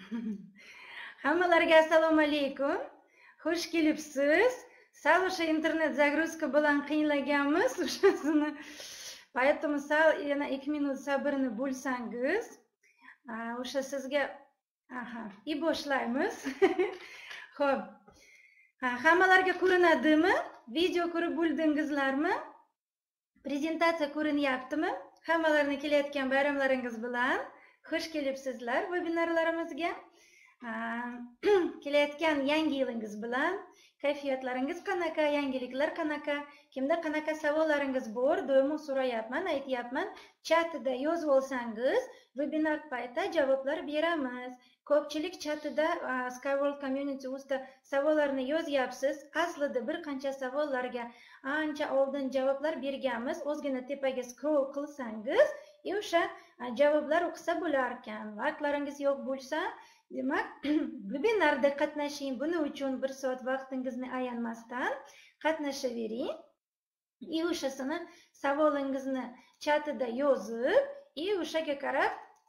Hammalarga assalomu alaykum. Xush kelibsiz. Sal o'sha internet загрузка bilan qiynalaganmiz. O'shasini поэтому sal yana 2 minut sabrni bo'lsangiz, o'sha sizga и boshlaymiz. Xo'p. Hammalarga ko'rinadimi? Video ko'rib bo'ldingizlarmi? Prezentatsiya ko'rinyaptimi? Hammalarni kelayotgan bayramlaringiz bilan xush kelibsizlar webinarlarimizga. Kelayotgan yangi yilingiz bilan kayfiyatlaringiz qanaqa, yangiliklar qanaqa, kimda qanaqa savollaringiz bor, doimo so'rayapman, aytyapman. Chatida yozib olsangiz, webinar paytida javoblar beramiz. Ko'pchilik chatida Skyworld Community usta savollarni yozyapsiz. Aslida bir qancha savollarga ancha oldin javoblar berganmiz. Ozgina tepaga scroll qilsangiz, o'sha javoblar o'qisa bo'lar ekan. Vaqtlaringiz yo'q bo'lsa, demak, webinarda qatnashing. Buning uchun 1 soat vaqtingizni ayanmasdan qatnashavering. O'shasini savolingizni chatida yozib, o'shaga qarab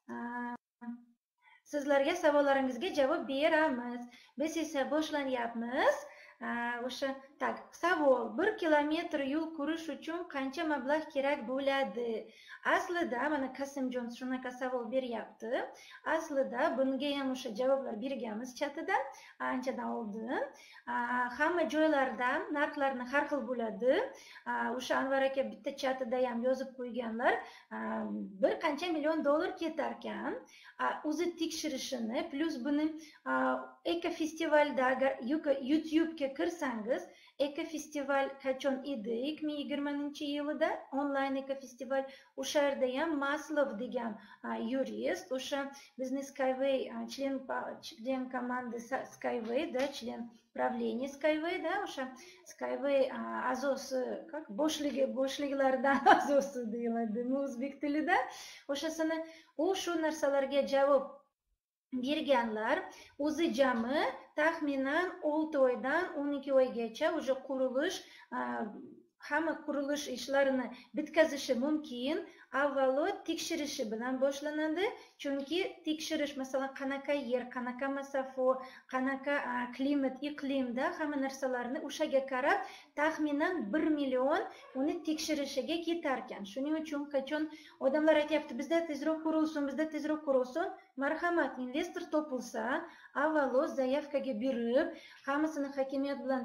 sizlarga savollaringizga javob beramiz. Biz esa boshlanyapmiz. O'sha savol: 1 kilometr yo'l qurish uchun qancha mablag' kerak bo'ladi? Aslida mana Qasimjon shunaqa savol beryapti. Aslida bunga ham o'sha javoblar berganmiz chatida anchadan oldin. Hamma joylarda narxlarni har xil bo'ladi. O'sha Anvar aka bitta chatida ham yozib qo'yganlar. Bir qancha million dollar ketar ekan. O'zi tekshirishini plus buni ekofestivalda agar YouTube'ga kirsangiz, ekofestival qachon edi? 2020-yilida onlayn ekofestival. O'sha yerda ham Maslov degan yurist, o'sha bizni Skyway член команды Skyway da, член правления Skyway da, o'sha Skyway a'zosi, boshliglaridan a'zosi deyiladi o'zbek tilida. O'shasini shu narsalarga javob berganlar. O'zi jami taxminan 6 oydan 12 oygacha o'sha hamma qurilish ishlarini bitkazishi mumkin. Avvalo tekshirishi bilan boshlanadi. Chunki tekshirish, masalan, qanaqa yer, qanaqa masofa, qanaqa klimat, iqlimda hamma narsalarni o'shaga qarab taxminan 1 million uni tekshirishiga ketar ekan. Shuning uchun qachon odamlar aytayapti, bizda tezroq qurilsin, marhamat, investor topilsa, avvalo zaявкаga berib, hammasini hokimiyat bilan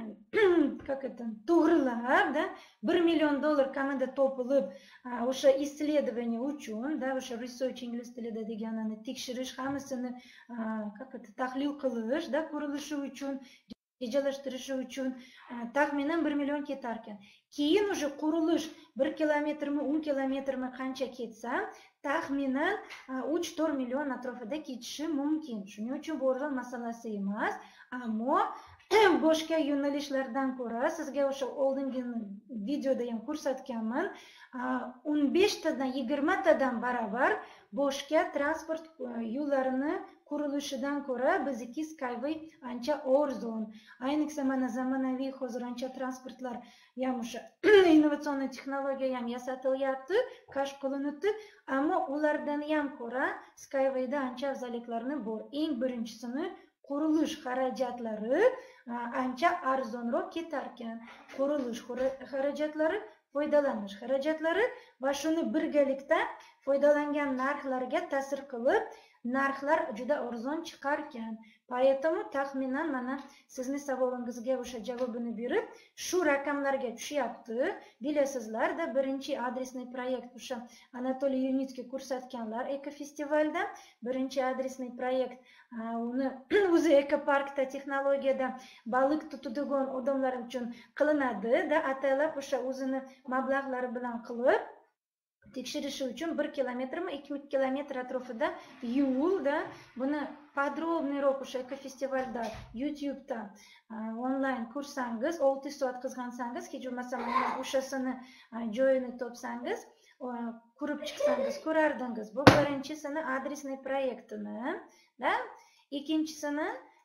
to'g'rilab, 1 million dollar kamida topilib, o'sha исследование uchun, o'sha research ingliz tilida deganini tekshirish, hammasini tahlil qilish, qurilishi uchun, rejalashtirishi uchun taxminan 1 million ketar ekan. Keyin o'sha qurilish 1 kilometrmi, 10 kilometrmi qancha ketsa, taxminan 3-4 million atrofida ketishi mumkin. Shuning uchun bu o'rin masalasi emas, ammo boshqa yo'nalishlardan ko'ra sizga o'sha oldingi videoda ham ko'rsatganman, 15 tadan 20 tadan baravar boshqa transport yo'llarini qurilishidan ko'ra bizniki Skyway ancha arzon. Ayniqsa mana zamonaviy hozir ancha transportlar ham o'sha innovatsion texnologiya ham yasatilyapti, kashf qilinibdi, ammo ulardan ham ko'ra Skywayda ancha afzalliklarni bor. Eng birinchisini qurilish xarajatlari ancha arzonroq ketar ekan. Qurilish xarajatlari, foydalanish xarajatlari va shuni birgalikda foydalangan narxlarga ta'sir qilib, narxlar juda arzon chiqar ekan. Поэтому taxminan mana sizni savolingizga o'sha javobini berib, shu raqamlarga tushyapti. Bilasizlar-da, birinchi adresniy proyekt o'sha Anatoliy Yunitskiy ko'rsatganlar ekofestivalda. Birinchi adresniy proyekt uni o'zi ekoparkda texnologiyada baliq tutadigan odamlar uchun qilinadi, atalab o'sha o'zini mablag'lari bilan qilib tekshirishi uchun 1 kilometrmi, 2 kilometr atrofida yo'lda buni podrobniyroq o'sha ekofestivalda YouTube'da onlayn ko'rsangiz, 6 soat qizg'ansangiz, hech bo'lmasa o'shasini joyini topsangiz, ko'rib chiqsangiz ko'rardingiz. Bu birinchisini adresniy proyektini, ikkinchisini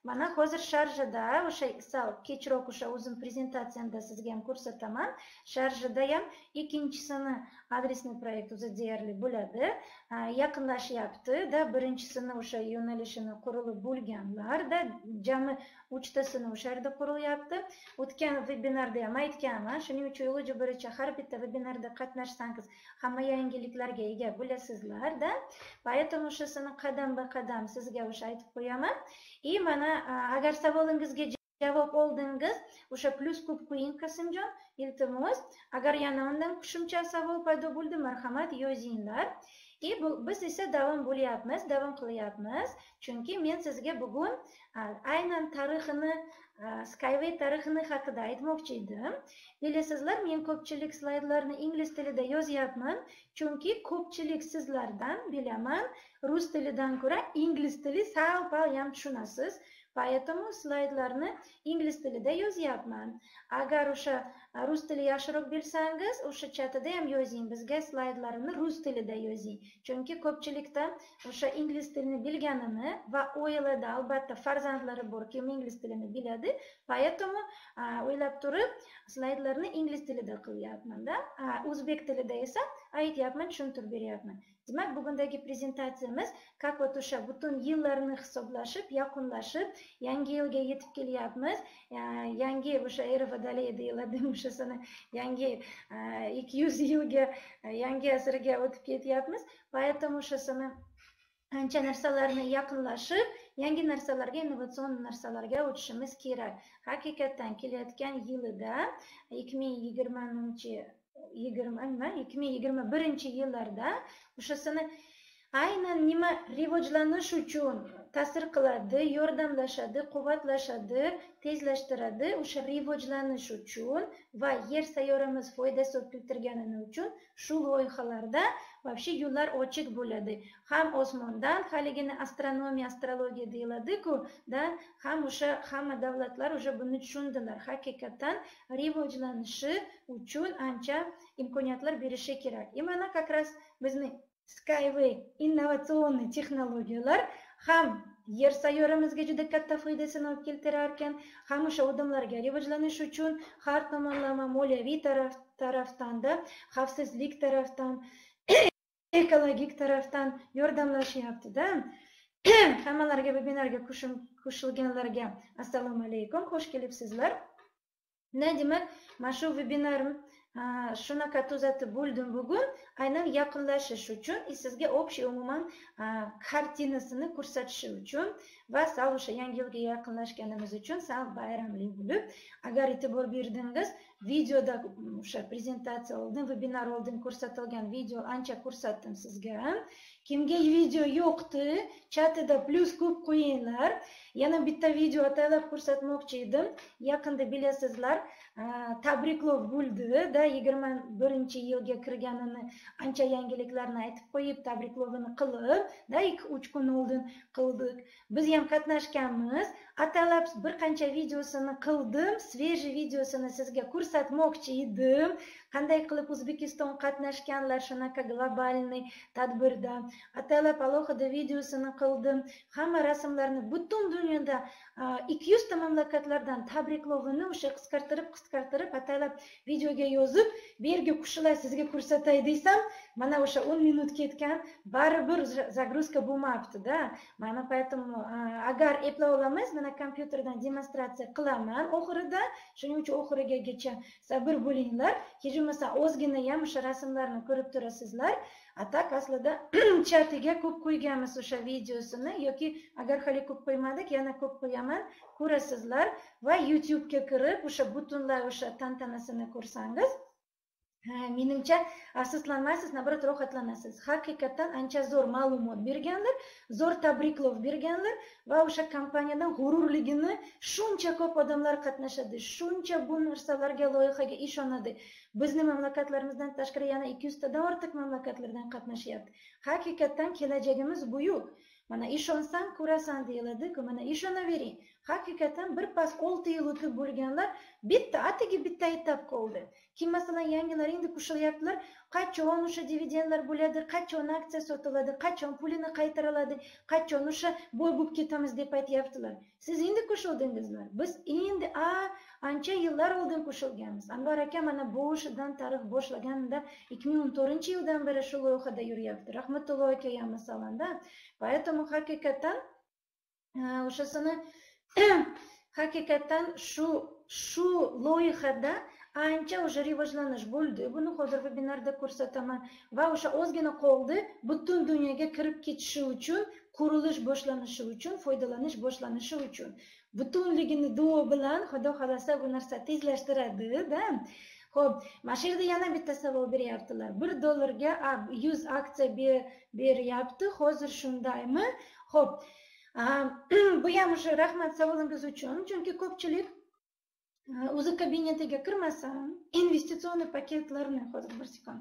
mana hozir Sharjada o'sha sal kechroq o'sha o'zim prezentatsiyamda sizga ham ko'rsataman. Sharjada ham ikkinchisini adresniy proyekt o'zi deyarli bo'ladi. Yaqinlashyapti-da, birinchisini o'sha yo'nalishini qurilib bo'lganlar-da, jami 3 tasini o'sha yerda qurilyapti. O'tgan vebinarda ham aytganman, shuning uchun iloji boricha har bitta vebinarda qatnashsangiz hamma yangiliklarga ega bo'lasizlar-da. Поэтому o'shasini qadam-ba-qadam sizga o'sha aytib qo'yaman. Mana agar savolingizga javob oldingiz, o'sha plus ko'p qo'ying Qasimjon, iltimos. Agar yana undan qo'shimcha savol paydo bo'ldi, marhamat yozinglar. Biz esa davom qilyapmiz. Chunki men sizga bugun aynan tarixini, Skyway tarixini haqida aytmoqchi edim. Bilasizlar, men ko'pchilik slaydlarni ingliz tilida yozyapman, chunki ko'pchilik sizlardan bilaman, rus tilidan ko'ra ingliz tili sal-pal ham tushunasiz. Поэтому slaydlarni ingliz tilida yozyapman. Agar o'sha rus tili yaxshiroq bilsangiz, o'sha chatida ham yozing, bizga slaydlarini rus tilida yozing. Chunki ko'pchilikda o'sha ingliz tilini bilganini va oilada albatta farzandlari bor, kim ingliz tilini biladi. Поэтому o'ylab turib slaydlarni ingliz tilida qilyapman-da. O'zbek tilida esa aytyapman, tushuntirib beryapman. Demak, bugundagi prezentatsiyamiz как вот o'sha butun yillarni hisoblashib, yaqinlashib, yangi yilga yetib kelyapmiz. Yangi o'sha era Vadaley deyiladi, o'shasini yangi 200 yilga, yangi asrga o'tib ketyapmiz. Поэтому o'shasini ancha narsalarni yaqinlashib, yangi narsalarga, innovatsion narsalarga o'tishimiz kerak. Haqiqatan kelayotgan yilida 2021 yillarda o'shasini aynan nima rivojlanish uchun ta'sir qiladi, yordamlashadi, quvvatlashadi, tezlashtiradi, o'sha rivojlanish uchun va yer sayyoramiz foydasi keltirganini uchun shu loyihalarda вообще yo'llar ochiq bo'ladi. Ham osmondan, haligini astronomiya, astrologiya deyiladi-ku, da, ham o'sha hamma davlatlar o'sha buni tushundilar. Haqiqatan rivojlanishi uchun ancha imkoniyatlar berishi kerak. Mana как раз bizni Skyway innovatsion texnologiyalar ham yer sayyoramizga juda katta foydasini olib keltirar ekan, ham o'sha odamlarga rivojlanish uchun har tomonlama moliyaviy tarafdan-da, xavfsizlik tarafdan, ekologik tarafdan yordamlashyapti-da. Hammalarga vebinarga qo'shilganlarga assalomu alaykum, xush kelibsizlar. Demak, mana shu vebinarim shunaqa tuzatib bo'ldim bugun, aynan yaqinlashish uchun, sizga общий umuman kartinasini ko'rsatish uchun va sal o'sha yangi yilga yaqinlashganimiz uchun sal bayramli bo'lib, agar e'tibor berdingiz, videoda o'sha prezentatsiya oldin, webinar oldin ko'rsatilgan video ancha ko'rsatdim sizga. Kimga video yo'qdi, chatida plus ko'p qo'yinglar. Yana bitta video ataylab ko'rsatmoqchi edim. Yaqinda bilasizlar, tabriklov bo'ldi-da, 21-yilga kirganini, ancha yangiliklarni aytib qo'yib, tabriklovini qilib, da 2-3 kun oldin qildik. Biz ham qatnashganmiz. Ataylab bir qancha videosini qildim, sveji videosini sizga ko'rsatmoqchi edim. Qanday qilib O'zbekiston qatnashganlar shunaqa globalniy tadbirda. Ataylab alohida videosini qildim. Hamma rasmlarni butun dunyoda 200 ta mamlakatlardan tabriklovini o'sha qisqartirib ataylab videoga yozib, bu yerga qo'shilay sizga ko'rsatay desam, mana o'sha 10 minut ketgan, baribir zagruzka bo'lmabdi-da. Mana поэтому agar eplay olamiz, mana kompyuterdan demonstratsiya qilaman oxirida, shuning uchun oxirigacha sabr bo'linglar. Hech bo'lmasa ozgina ham o'sha rasmlarni ko'rib turasizlar. Atak aslida chatiga ko'p qo'yganmiz o'sha videosini, yoki agar hali ko'p qo'ymadik, yana ko'p qo'yaman, ko'rasizlar va YouTube ga kirib o'sha butunlay o'sha tantanasini ko'rsangiz, menimcha afsuslanmaysiz, nabrot rohatlanasiz. Haqiqatan ancha zo'r ma'lumot berganlar, zo'r tabriklov berganlar va o'sha kompaniyadan g'ururligini shuncha ko'p odamlar qatnashadi, shuncha bu narsalarga, loyihaga ishonadi. Bizning mamlakatlarimizdan tashqari yana 200 tadan ortiq mamlakatlardan qatnashyapti. Haqiqatan kelajagimiz buyuk. Mana ishonsang ko'rasan deyiladi-ku, mana ishonavering. Haqiqatan bir pas 6 yil o'tib bo'lganlar atigi bitta aytib qoldi. Kim masalan yangilar endi qo'shilyaptilar, qachon o'sha dividendlar bo'ladi, qachon aksiya sotiladi, qachon pulini qaytariladi, qachon o'sha boy bo'lib ketamiz deb aytyaptilar. Siz endi qo'shildingizlar. Biz endi ancha yillar oldin qo'shilganmiz. Anvar aka mana boshidan tarix boshlaganida 2014-yildan beri shu loyihada yuryapti. Rahmatulloh aka ham masalanda. Поэтому haqiqatan o'shasini haqiqatan shu loyihada ancha o'sha rivojlanish bo'ldi. Buni hozir webinarda ko'rsataman va o'sha ozgina qoldi butun dunyoga kirib ketishi uchun, qurilish boshlanishi uchun, foydalanish boshlanishi uchun. Butunligini duo bilan Xudo xolasa bu narsa tezlashtiradi-da. Xo'p, mana shu yerda yana bitta savol beryaptilar. $1 100 aksiya beryapti. Hozir shundaymi? Xo'p, bu ham o'sha rahmat savolingiz uchun, chunki ko'pchilik o'zi kabinetiga kirmasam, investitsion paketlarni hozir bir sekund.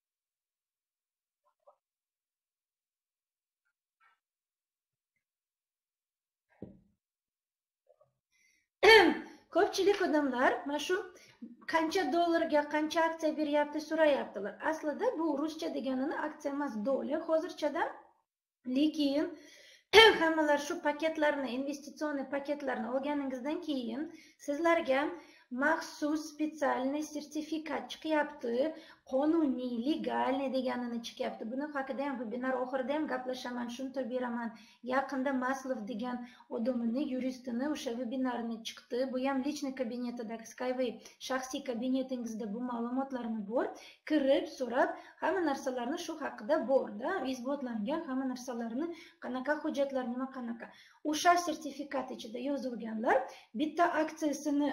Ko'pchilik odamlar mana shu qancha dollarga qancha aksiya beryapti so'rayaptilar. Aslida bu ruscha deganini aksiya emas, dollar hozirchada. Lekin hammalar shu paketlarni, investitsion paketlarni olganingizdan keyin sizlarga maxsus spesialniy sertifikat chiqyapti, qonuniy, legalniy deganini chiqyapti. Buni haqida ham webinar oxirida ham gaplashaman, tushuntirib beraman. Yaqinda Maslov degan odamni, yuristini o'sha webinarini chiqdi. Bu ham lichniy kabinetidagi Skyway shaxsiy kabinetingizda bu ma'lumotlarni bor. Kirib, so'rab, hamma narsalarni shu haqida bor-da, isbotlangan hamma narsalarni, qanaqa hujjatlar, nima qanaqa. O'sha sertifikat ichida yozilganlar bitta aksiyasini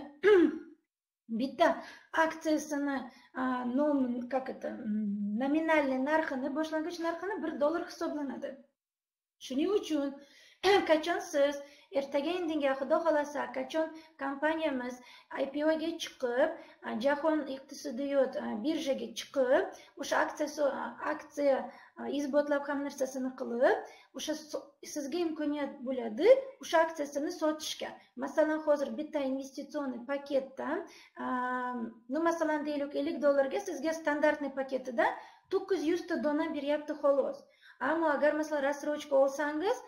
nominalniy narxini, boshlang'ich narxini $1 hisoblanadi. Shuning uchun qachon siz ertaga indinga Xudo xolasa qachon kompaniyamiz IPOga chiqib, jahon iqtisodiyot birjaga chiqib, o'sha aksiya isbotlab ham narsasini qilib, o'sha sizga imkoniyat bo'ladi o'sha aksiyasini sotishga. Masalan, hozir bitta investitsion paketdan, masalan deylik $50 sizga standartniy paketida 900 ta dona beryapti xolos. Ammo agar masalan rassrochka olsangiz,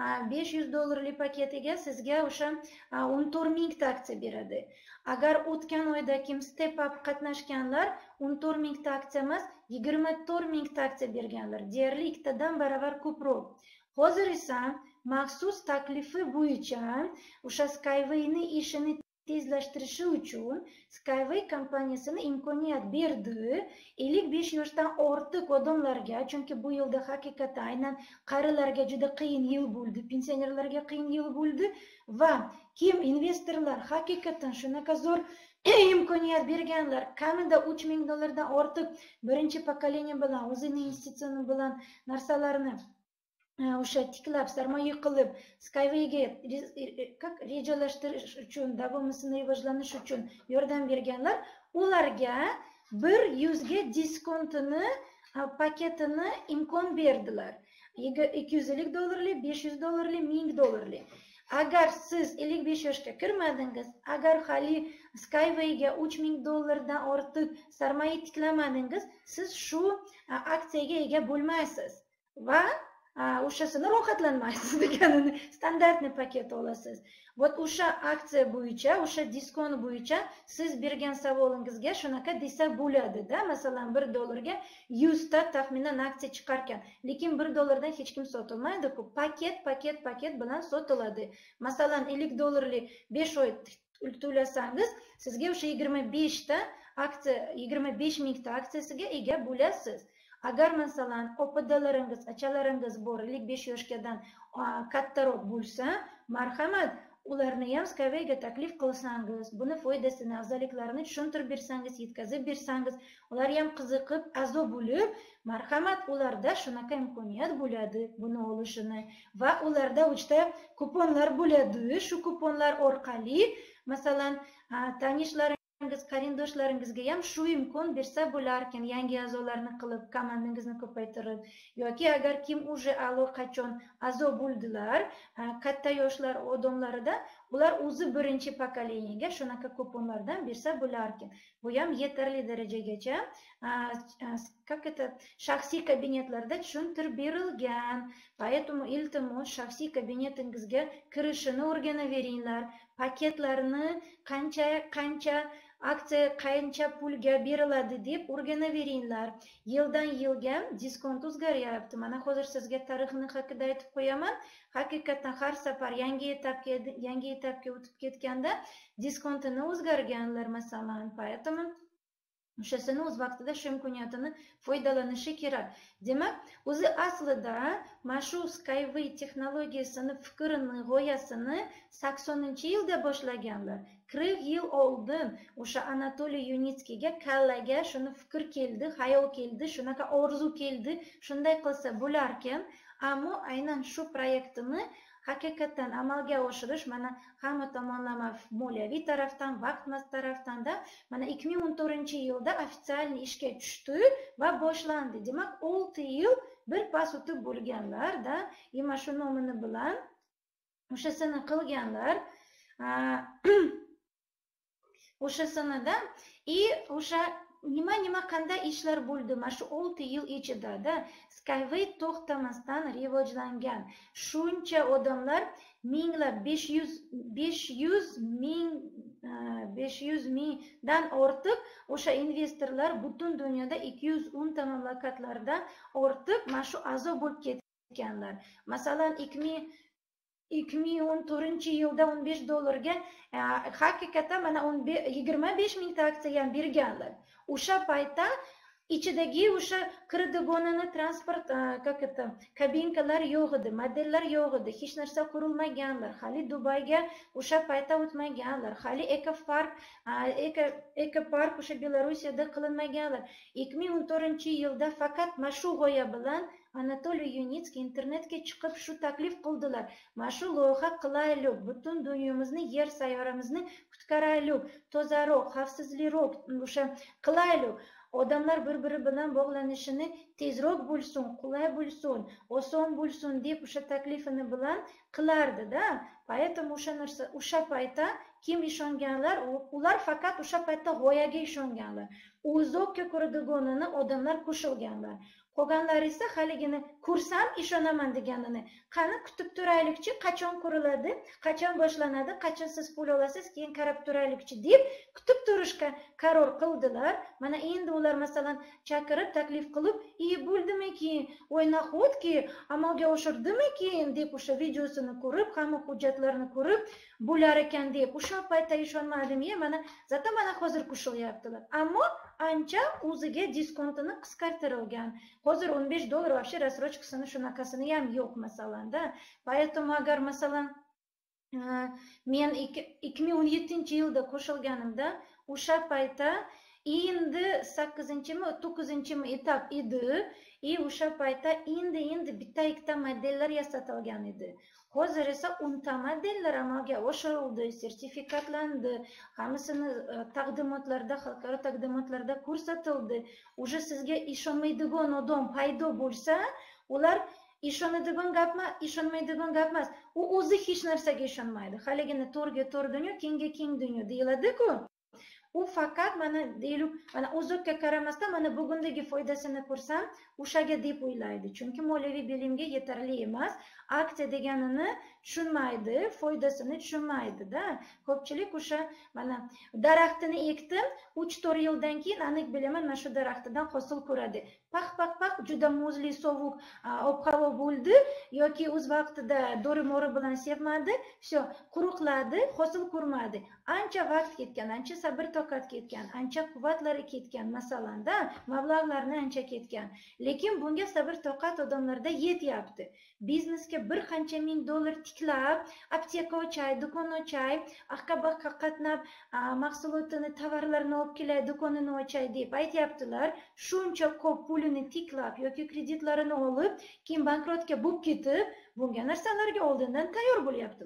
$500 paketiga sizga o'sha 14,000 ta aksiya beradi. Agar o'tgan oyda kim step up qatnashganlar 14,000 ta aksiya emas, 24,000 ta aksiya berganlar. Deyarli 2 tadan baravar ko'proq. Hozir esa maxsus taklifi bo'yicha o'sha Skyway'ni ishini tezlashtirishi uchun Skyway kompaniyasini imkoniyat berdi 55 yoshdan ortiq odamlarga, chunki bu yilda haqiqatan aynan qarilarga juda qiyin yil bo'ldi, pensionerlarga qiyin yil bo'ldi va kim investorlar haqiqatan shunaqa zo'r imkoniyat berganlar, kamida $3,000 dan ortiq birinchi pokoleniya bilan, o'zining investitsiyasi bilan narsalarni o'sha tiklab, sarmoya qilib, Skyway'ga rejalashtirish uchun, davomiyatini rivojlanish uchun yordam berganlar, ularga $100 ga diskontini, paketini imkon berdilar. $250, $500, $1000. Agar siz 55 yoshga kirmadingiz, agar hali Skyway'ga $3,000 dan ortiq sarmoya tiklamadingiz, siz shu aksiyaga ega bo'lmaysiz va o'shasini rohatlanmaysiz deganini standartniy paket olasiz. Vot o'sha aksiya bo'yicha, o'sha diskont bo'yicha siz bergan savolingizga shunaqa desa bo'ladi-da. Masalan, $1 ga 100 ta taxminan aksiya chiqarkan, lekin $1 dan hech kim sotolmaydi-ku. Paket bilan sotiladi. Masalan, $50 5 oy to'lasangiz, sizga o'sha 25 ta aksiya, 25,000 ta aksiyasiga ega bo'lasiz. Agar masalan opadallaringiz, achalaringiz bor, 55 yoshgadan kattaroq bo'lsa, marhamat, ularni ham Skyway'ga taklif qilsangiz, buni foydasini, afzalliklarini tushuntirib bersangiz, yetkazib bersangiz, ular ham qiziqib, a'zo bo'lib, marhamat, ularda shunaqa imkoniyat bo'ladi buni olishini va ularda uchta kuponlar bo'ladi. Shu kuponlar orqali masalan tanishlaringiz qarindoshlaringizga ham shu imkon bersa bo'larkan, yangi a'zolarni qilib komandangizni ko'paytirib, yoki agar kim уже allaqachon a'zo bo'ldilar, katta yoshlar odamlarida, ular o'zi birinchi pokoleniyaga shunaqa kuponlardan bersa bo'larkan. Bu ham yetarli darajagacha shaxsiy kabinetlarda tushuntirib berilgan. Поэтому iltimos shaxsiy kabinetingizga kirishini o'rganaveringlar, paketlarni qancha aksiya qancha pulga beriladi deb o'rganaveringlar. Yildan yilga diskont o'zgaryapti. Mana hozir sizga tarixni haqida aytib qo'yaman. Haqiqatan har safar yangi etapga o'tib ketganda diskontini o'zgarganlar masalan. Поэтому o'shasini o'z vaqtida shu imkoniyatini foydalanishi kerak. Demak, o'zi aslida mana shu Skyway texnologiyasini, fikrini, g'oyasini 80-yilda boshlaganlar. 40 yil oldin o'sha Anatoliy Yunitskiyga kallaga shuni fikr keldi, xayol keldi, shunaqa orzu keldi, shunday qilsa bo'larkan, ammo aynan shu proyektini haqiqatan amalga oshirish mana hamma tomonlama moliyaviy tarafdan, vaqt tarafdan-da mana 2014-yilda ofitsialniy ishga tushdi va boshlandi. Demak, 6 yil bir pas o'tib bo'lganlar-da, mana shu nomini bilan o'shasini qilganlar. O'shasinida o'sha nima qanday ishlar bo'ldi mana shu 6 yil ichida Skyway to'xtamasdan rivojlangan. Shuncha odamlar minglab 500 mingdan ortiq o'sha investorlar butun dunyoda 210 ta mamlakatlarda ortiq mana shu a'zo bo'lib ketganlar. Masalan, 2014-yilda $15 haqiqatan mana 25 mingta aksiya ham berganlar. O'sha paytda ichidagi o'sha kirdigonini transport kabinkalar yo'q edi, modellar yo'q edi, hech narsa qurilmaganlar. Hali Dubayga o'sha paytda o'tmaganlar. Hali ekopark o'sha Belarusiyada qilinmaganlar. 2014-yilda faqat mana shu g'oya bilan Anatoliy Yunitskiy internetga chiqib shu taklif qildilar. Mana shu loyiha qilaylik, butun dunyomizni, yer sayyoramizni qutqaraylik, tozaroq, xavfsizroq o'sha qilaylik. Odamlar bir-biri bilan bog'lanishini tezroq bo'lsin, qulay bo'lsin, oson bo'lsin deb o'sha taklifini bilan qilardi-da. Поэтому o'sha narsa o'sha paytda kim ishonganlar, ular faqat o'sha paytda g'oyaga ishonganlar. Uzoqqa ko'radiganini odamlar qo'shilganlar. Qolganlar esa haligini ko'rsam ishonaman deganini, qani kutib turaylikchi, qachon quriladi, qachon boshlanadi, qachon siz pul olasiz, keyin qarab turaylikchi deb kutib turishga qaror qildilar. Mana endi ular masalan chaqirib taklif qilib, bo'ldimiki, nahotki amalga oshirdimikin deb o'sha videosini ko'rib, hamma hujjatlarni ko'rib, bo'lar ekan deb o'sha paytda ishonmadim. Mana zato mana hozir qo'shilyaptilar. Ammo ancha o'ziga diskontini qisqartirilgan. Hozir $15 вообще рассрочкасini shunaqasini ham yo'q masalanda. Поэтому agar masalan men 2017-yilda qo'shilganimda o'sha paytda endi 8-9 etap edi. O'sha paytda endi bitta-ikkita modellar yasatilgan edi. Hozir esa 10 ta modellar amalga oshirildi, sertifikatlandi, hammasini taqdimotlarda, xalqaro taqdimotlarda ko'rsatildi. Уже sizga ishonmaydigan odam paydo bo'lsa, ular ishonadigan gapmas. U o'zi hech narsaga ishonmaydi. Haligini to'rt dunyo, keng dunyo deyiladi-ku. U faqat mana deylik, mana uzoqqa qaramasdan mana bugundagi foydasini ko'rsam, o'shaga deb o'ylaydi. Chunki moliyaviy bilimga yetarli emas, aksiya deganini tushunmaydi, foydasini tushunmaydi-da. Ko'pchilik o'sha mana daraxtini ekdim, 3-4 yildan keyin aniq bilaman, mana shu daraxtidan hosil ko'radi. Paq juda muzli, sovuq ob-havo bo'ldi yoki o'z vaqtida dori-mori bilan sevmadi, всё, quruqladi, hosil ko'rmadi. Ancha vaqt ketgan, ancha sabr toqat ketgan, ancha quvvatlari ketgan masalanda, mablag'larni ancha ketgan. Lekin bunga sabr toqat odamlarda yetyapti. Biznesga bir qancha ming dollar tiklab, apteka ochay, do'kon ochay, aqqa-baqqa qatnab, mahsulotini, tovarlarini olib kelay, do'konini ochay deb aytyaptilar. Shuncha ko'p pulini tiklab yoki kreditlarini olib, keyin bankrotga bo'lib ketib, bunga narsalarga oldindan tayyor bo'lyaptilar.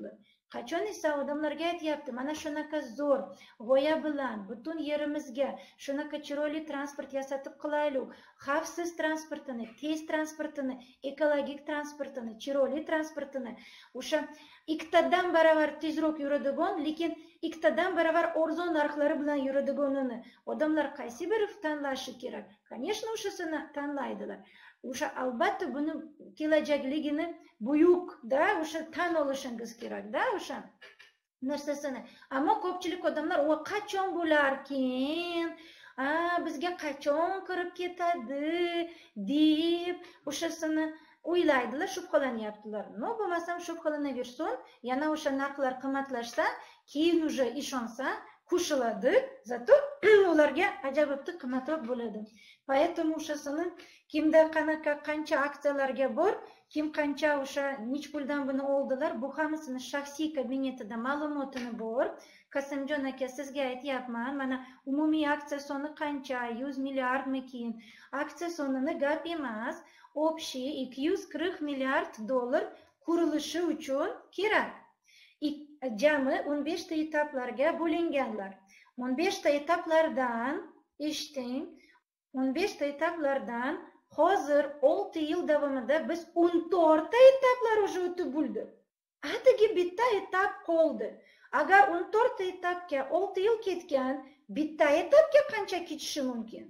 Qachon esa odamlarga aytyapti, mana shunaqa zo'r g'oya bilan butun yerimizga shunaqa chiroyli transport yasatib qilaylik, xavfsiz transportini, tez transportini, ekologik transportini, chiroyli transportini, o'sha ikkitadan baravar tezroq yuradigan, lekin ikkitadan baravar arzon narxlari bilan yuradiganini odamlar qaysi biri tanlashi kerak? Конечно, o'shasini tanlaydilar. O'sha albatta buni kelajakligini buyuk da o'sha tan olishingiz kerak da o'sha narsasini. Ammo ko'pchilik odamlar u qachon bo'larkin, bizga qachon kirib ketadi deb o'shasini o'ylaydilar, shubhalanyaptilar. No, bo'lmasam shubhalanaversin, yana o'sha narxlar qimmatlashsa, keyin уже ishonsa, qo'shiladi, zato ularga ajabibdi qimmatroq bo'ladi. Поэтому o'shasini kimda qanaqa qancha aksiyalarga bor, kim qancha o'sha nech puldan buni oldilar, bu hammasini shaxsiy kabinetida ma'lumotini bor. Qasimjon aka, sizga aytyapman, mana umumiy aksiya soni qancha, 100 milliardmikin? Aksiya sonini gap emas, общий 240 milliard dollar qurilishi uchun kerak. Jami 15 ta etaplarga bo'linganlar. 15 ta etaplardan, eshiting, 15 ta etaplardan hozir 6 yil davomida biz 14 ta etaplar уже o'tib bo'ldi. Atigi bitta etap qoldi. Agar 14 ta etapga 6 yil ketgan, bitta etapga qancha ketishi mumkin?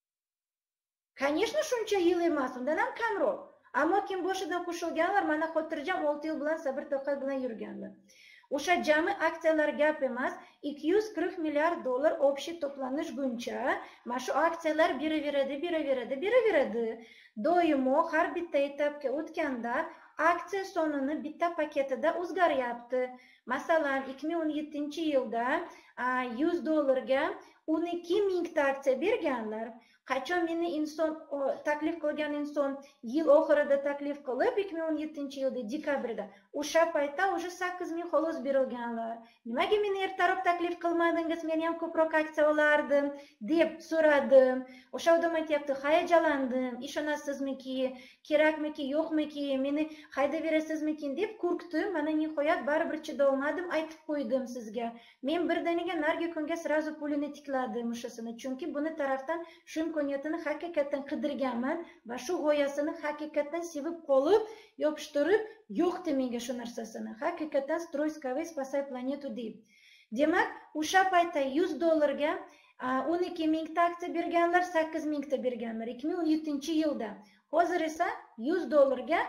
Конечно, shuncha yil emas, undan ham kamroq. Ammo kim boshidan qo'shilganlar, mana xotirjam 6 yil bilan sabr toqat bilan yurganlar. O'sha jami aksiyalar gap emas, 240 milliard dollar общий to'planishguncha mana shu aksiyalar beraveradi. Doimo har bitta etapga o'tganda aksiya sonini bitta paketida o'zgaryapti. Masalan, 2017-yilda 100 dollarga 12 mingta aksiya berganlar. Qachon meni inson taklif qilgan inson yil oxirida taklif qilib 2017-yilda dekabrda o'sha paytda уже 8 ming xolos berilganlar. Nimaga meni ertaroq taklif qilmadingiz, men ham ko'proq aksiya olardim deb so'radim. O'sha odam aytibdi, hayajonlandim, ishonasizmiki, kerakmiki, yo'qmiki, meni haydaverasizmiki deb qo'rqdim. Mana nihoyat baribir chidolmadim, aytib qo'ydim sizga. Men birdaniga nargi kunga srazu pulini tikladim o'shasini, chunki buni tarafdan shu imkoniyatini haqiqatdan qidirganman va shu g'oyasini haqiqatdan sevib qolib, yopishtirib, yo'qdi menga shu narsasini. Haqiqatdan stroyskavay spasay planetu deb. Demak, o'sha paytda 100 dollarga 12 mingta aksiya berganlar, 8 mingta berganlar 2017-yilda. Hozir esa 100 dollarga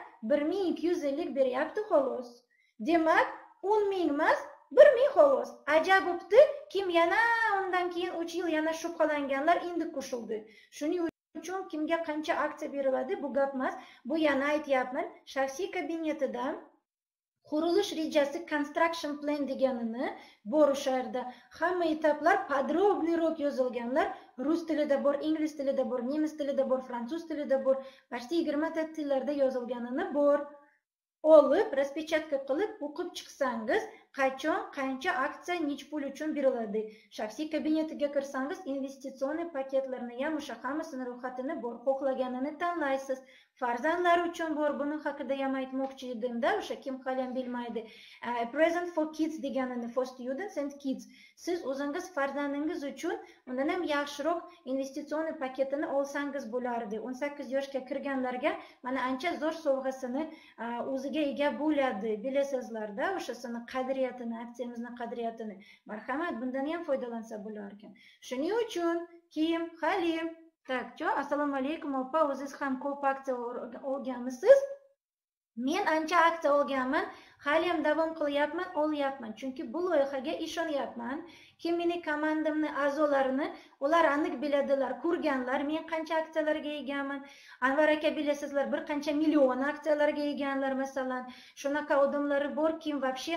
1250 beryapti xolos. Demak, 10 ming emas, 1 ming xolos. Ajab bo'pti, kim yana undan keyin 3 yil yana shubhalanganlar endi qo'shildi. Shuning uchun kimga qancha aksiya beriladi bu gap emas. Bu yana aytyapman, shaxsiy kabinetida qurilish rejasi construction plan deganini bor o'sha yerda. Hamma etaplar podrobniroq yozilganlar. Rus tilida bor, ingliz tilida bor, nemis tilida bor, fransuz tilida bor, почти 20 ta tillarda yozilganini bor. Olib, raspechatка qilib o'qib chiqsangiz, qachon qancha aksiya nech pul uchun beriladi. Shaxsiy kabinetiga kirsangiz, investitsion paketlarni ham o'sha hammasini ro'yxatini bor, xohlaganini tanlaysiz. Farzandlar uchun bor, buni haqida ham aytmoqchi edim-da, o'sha kim hali ham bilmaydi. Present for kids deganini, for students and kids. Siz o'zingiz farzandingiz uchun undan ham yaxshiroq investitsion paketini olsangiz bo'lardi. 18 yoshga kirganlarga mana ancha zo'r sovg'asini o'ziga ega bo'ladi, bilasizlar-da, o'shasini qadriyatini, aksiyamizni qadriyatini. Marhamat, bundan ham foydalansa bo'lar ekan. Shuning uchun kim Halim, takcho, assalomu alaykum opa, o'zingiz ham ko'p aksiya olganmisiz? Men ancha aksiya olganman, hali ham davom qilyapman, olyapman, chunki bu loyihaga ishonyapman. Kim meni komandamni a'zolarini, ular aniq biladilar, ko'rganlar, men qancha aksiyalarga egaman. Anvar aka bilasizlar, bir qancha million aksiyalarga eganlar masalan. Shunaqa odamlari bor, kim вообще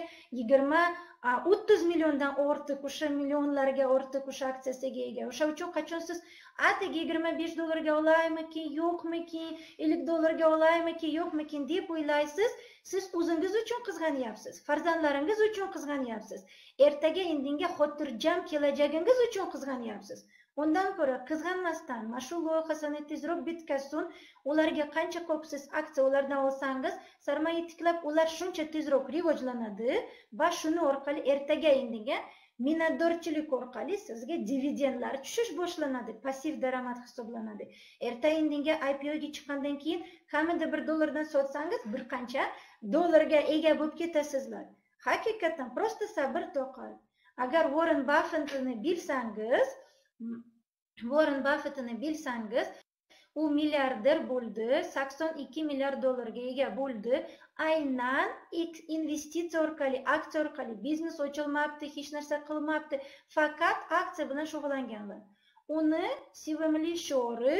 20-30 milliondan ortiq, o'sha millionlarga ortiq o'sha aksiyasiga ega. O'sha uchun qachon siz atigi 25 dollarga olaymikin, yo'qmikin, 50 dollarga olaymikin, yo'qmikin deb o'ylaysiz, siz o'zingiz uchun qizg'anyapsiz, farzandlaringiz uchun qizg'anyapsiz, ertaga indinga xotirjam kelajagingiz uchun qizg'anyapsiz. Undan ko'ra qizg'anmasdan mana shu loyihasini tezroq bitkazsin, ularga qancha ko'p siz aksiya ulardan olsangiz, sarmoya tiklab ular shuncha tezroq rivojlanadi va shuni orqali ertaga indinga minnatdorchilik orqali sizga dividendlar tushish boshlanadi, passiv daromad hisoblanadi. Erta indinga IPOga chiqqandan keyin kamida $1 sotsangiz bir qancha dollarga ega bo'lib ketasizlar. Haqiqatan prosta sabr toqat. Agar Warren Buffettni bilsangiz, u milliarder bo'ldi, 82 milliard dollarga ega bo'ldi. Aynan investitsiya orqali, aksiya orqali biznes ochilmabdi, hech narsa qilmabdi, faqat aksiya bilan shug'ullanganlar. Uni sevimli sho'ri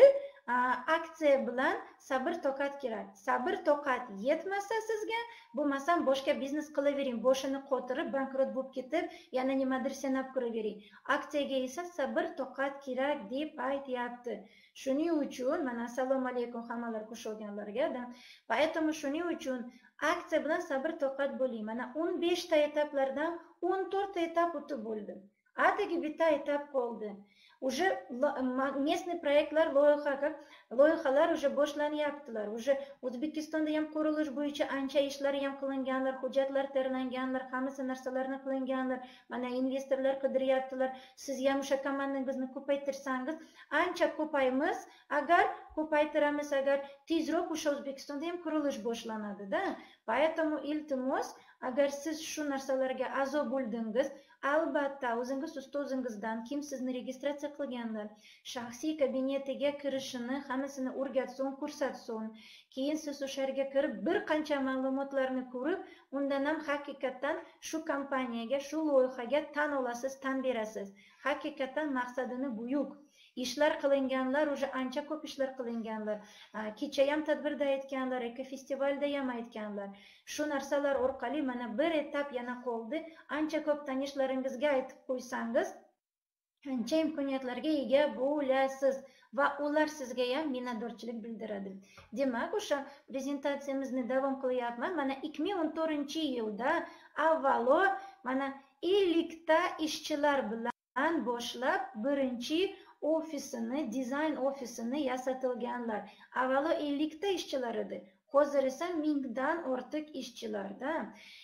aksiya bilan sabr toqat kerak. Sabr toqat yetmasa sizga, bo'lmasam boshqa biznes qilavering, boshini qotirib bankrot bo'lib ketib, yana nimadir sanab ko'ravering. Aksiyaga esa sabr toqat kerak deb aytyapti. Shuning uchun mana assalomu alaykum hammalar qo'shilganlarga. Поэтому shuning uchun aksiya bilan sabr toqat bo'ling. Mana 15 ta etaplardan 14 ta etap o'tib bo'ldi. Atigi bitta etap qoldi. Уже местный proyektlar, loyihalar уже boshlanyaptilar. Уже O'zbekistonda ham qurilish bo'yicha ancha ishlar ham qilinganlar, hujjatlar tayyorlanganlar, hammasi narsalarni qilinganlar. Mana investorlar qidiryaptilar. Siz ham o'sha komandangizni ko'paytirsangiz, ancha ko'paymiz. Agar ko'paytiramiz, agar tezroq o'sha O'zbekistonda ham qurilish boshlanadi-da. Поэтому iltimos, agar siz shu narsalarga a'zo bo'ldingiz, albatta o'zingiz ustozingizdan kim sizni registratsiya qilganlar, shaxsiy kabinetiga kirishini hammasini o'rgatsin, ko'rsatsin. Keyin siz o'sha yerga kirib bir qancha ma'lumotlarni ko'rib, undan ham haqiqatan shu kompaniyaga, shu loyihaga tan olasiz, tan berasiz. Haqiqatan maqsadini buyuk. Ishlar qilinganlar, o'sha ancha ko'p ishlar qilinganlar. Kecha ham tadbirda aytganlar, ekofestivalda ham aytganlar. Shu narsalar orqali mana bir etap yana qoldi. Ancha ko'p tanishlaringizga aytib qo'ysangiz, ancha imkoniyatlarga ega bo'lasiz va ular sizga ham minnatdorchilik bildiradi. Demak, o'sha prezentatsiyamizni davom qilyapman. Mana 2014-yilda avvalo mana 50 ta ishchilar bilan boshlab birinchi ofisini, dizayn ofisini yasatilganlar. Avvalo 50 ta ishchilar edi. Hozir esa 1000 dan ortiq ishchilarda.